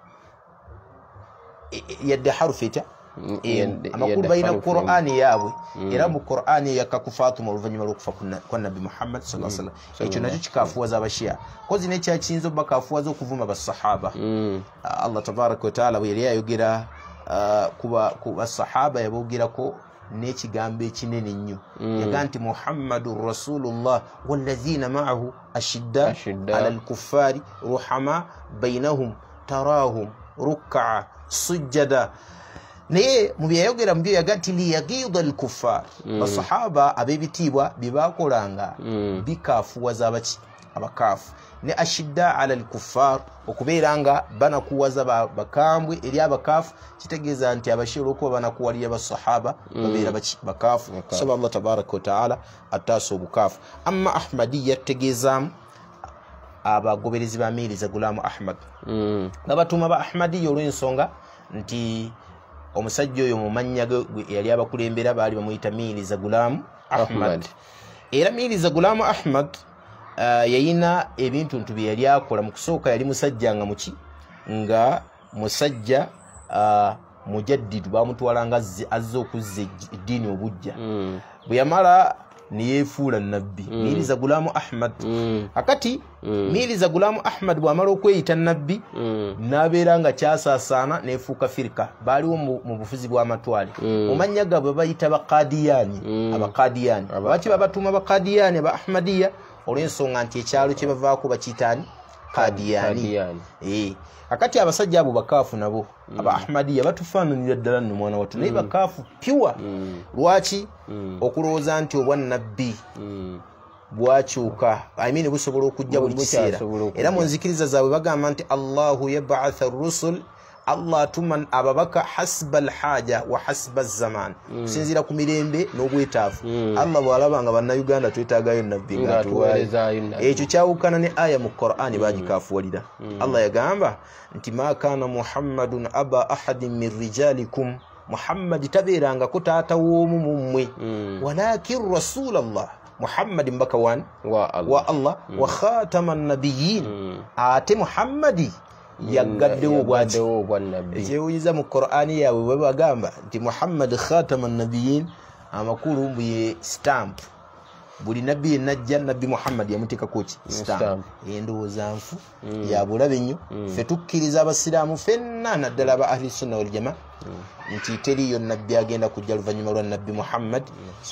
yadde harufeta amakulu bayina Qur'ani yaabwe. Era mu Qur'ani yakaku Fatima oluvannyuma lw'okufa kwa Nabi Muhammad sallallahu alaihi wasallam. Ekyo nakyo kikaafuwaza abashiya, kozi nekyakiyinza bakaafuwaza okuvuma basahaba. Allah tabaraka wa taala bwe yali ayogera ku basahaba yabogerako n'ekigambo ekinene nnyo, yaga nti Muhammadur Rasulullah wallazina ma'ahu ashidda ala al-kuffari ruhama bainahum tarahum ruk'a sujjada. Naye mu byayogera mu byo yaga nti liyagida al-kuffar, basahaba ab'ebitiibwa bye bakolanga bikaafuwaza abaki abakaafu. ne ashidda ala al-kuffar okubeera nga banakuwaza bakambwe eri abakaafu kitegeeza nti abashiru okuba banakuwalira basahaba babeera bakaafu saba Allah tabaraka wa taala ataasa obukaafu amma ahmadiyya tegeezaamu abagoberezi ba Mirza Ghulam Ahmad nga batuuma ba ahmadiyya olw'ensonga nti omusajja oyo mu mannya ge yali abakulembera baali bamuyita Mirza Ghulam Ahmad era Mirza Ghulam Ahmad yayina ebintu ntu bye yali akola mu kusooka yali musajja nga muki nga musajja mujaddidu bamutwalanga azze okuzza eddiini obujja bwe yamala niyefuula nabbi Mirza Ghulam Ahmad akati Mirza Ghulam Ahmad bwamala okweyita nabbi nabeera nga kyasaasaana nefuuka firika baaliwo mu bufuzi bw'amatwale mu mannya gaabwe bayita baqadiyani abaqadiyani lwaki babatuuma baqadiyani aba ahmadiyya olw'ensonga nti ekyalo kye bavaako bakiyitaani kadiyani akati abasajja abo bakaafu nabo aba ahmadiyya batufaananira ddala nno mwana wattu naye bakaafu pyuwa lwaki okulowooza nti obwannabbi bwakyuka I mean busobola okujja buli kiseera era mu nzikiriza zaabwe bagamba nti Allahu yab'atha ar-rusul Allah tuman ababaka hasba al-haja wa hasba az-zaman kusinzira ku mirembe n'obwetaavu Allah bwalaba nga bannayuganda twetaagayo nabbi ngatuweerezayo ekyo kyawukana ne aya mu Qur'ani bagikaafuwalira Allah yagamba nti ma kana Muhammadun aba ahadin min rijalikum Muhammad tabeeranga ko taata w'omu mu mmwe walakin rasulallah Muhammad mbaka wan wa Allah wa, Allah, wa khataman nabiyyin ate Muhammadi yagaddewo bw'atyo ekyewuyiza mu Qur'ani yaabwe bwe bagamba nti Muhammad khataman nabiyyin amakulu mbu ye stamp buli nabbi yenajja nabbi Muhammad yamuteekako ki stamp endowooza nfu ya bulabe nnyo ffe tukkiriza abasiraamu ffenna naddala aba ahli sunna wal jamaa nti teriyo nabbi agenda kujja luvannyuma lwa nabbi Muhammad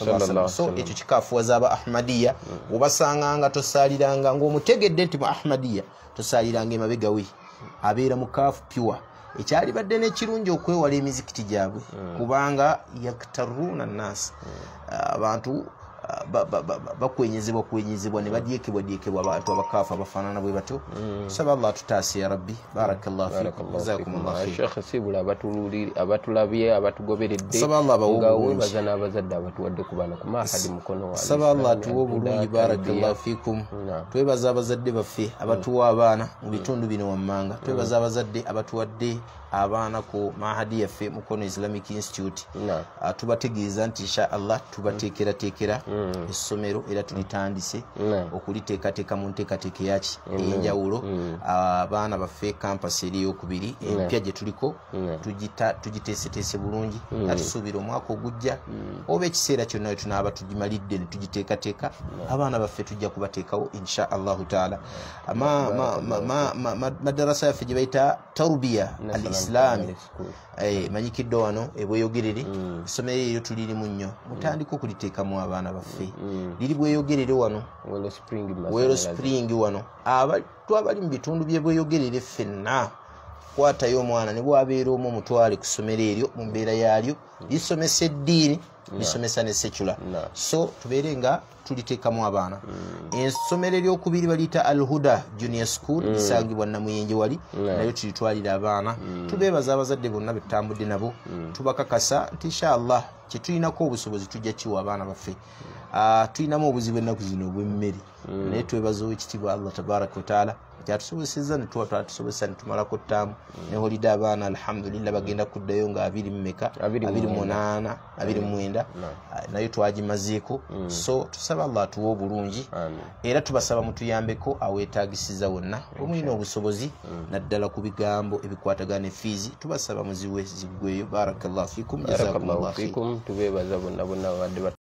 so ekyo kikaafuwaza aba ahmadiyya obasanganga tosaaliranga ng'omutegedde nti mu ahmadiyya tosaaliranga emabega we abeera mukaafu pyuwa ekyalibadde n'ekirungi okwewala emizikiti gyabwe kubanga yaktaruna nnaasi abantu bakwenyezebwa kwenyezebwa ne badyekebwa dyekebwa abantu abakaafu abafaanana bwe batyo saba Allah tutaase ya rabbi barakallahu fikum jazakumullahu khair
Sheikh Sibula abatululiri abatulabye abatugoberedde
saba Allah bawo
bazana abazadde abatuwadde ku bana kuma hadi mukono wa
saba Allah tuwo bulungi barakallahu fikum twebaza abazadde baffe abatuwa abaana mu bitundu bino wammanga twebaza abazadde abatuwadde abaana ku mahadi yaffe mukono Islamic Institute tubategeeza nti insha Allah tubateekera teekera essomero era tulitandise okuliteekateeka mu nteekateeka yaki ey'enjawulo abaana baffe campus eri ey'okubiri empya gye tuliko tugiteeseteese bulungi atusuubira omwaka ogujja oba ekiseera kyonna we tunaaba tugimalidde ne tugiteekateeka abaana baffe tujja kubateekawo insha Allahu taala madarasa yaffe gye bayita tarbiya al-islami manyikidde wano ebweyogerere essomero eryo tulirimu nnyo mutandika okuliteekamu abaana baffe liri bweyogerere wano Welo Spring wano abantu abali mu bitundu byebweyogerere ffenna kwatayo omwana ne bwabeera omu omutwale ku ssomero eryo mu mbeera yaalyo lisomesa eddiini lisomesa ne secular so tubeere nga tuliteekamu abaana essomero eryokubiri baliyita Al Huda Junior School lisangibwa Namuyenje wali nayo tulitwalira abaana tubeebaza abazadde bonna betutambudde nabo tubakakasa nti inshallah kye tulinako obusobozi tujja kiwa abaana baffe tulinamu obuzibu ennaku zino obw'emmere naye twebaza ow'ekitiibwa Allah tabaraka wa taala kyatusobosezza ne tuba twatusobozesa ne tumalako ttaamu ne holide abaana alhamdulillah bagenda kuddayo nga abiri mu meka abiri mu munaana abiri mu mwenda nayo twagimazeeko so tusaba Allah atuwe obulungi era tubasaba mutuyambeko aweetaagisiza wonna omulina obusobozi naddala ku bigambo ebikwatagana ne fiizi tubasaba muziwe ziggweyo barakallahu fikum jazakumullahu khairan
tubeebaza bonna bonna badde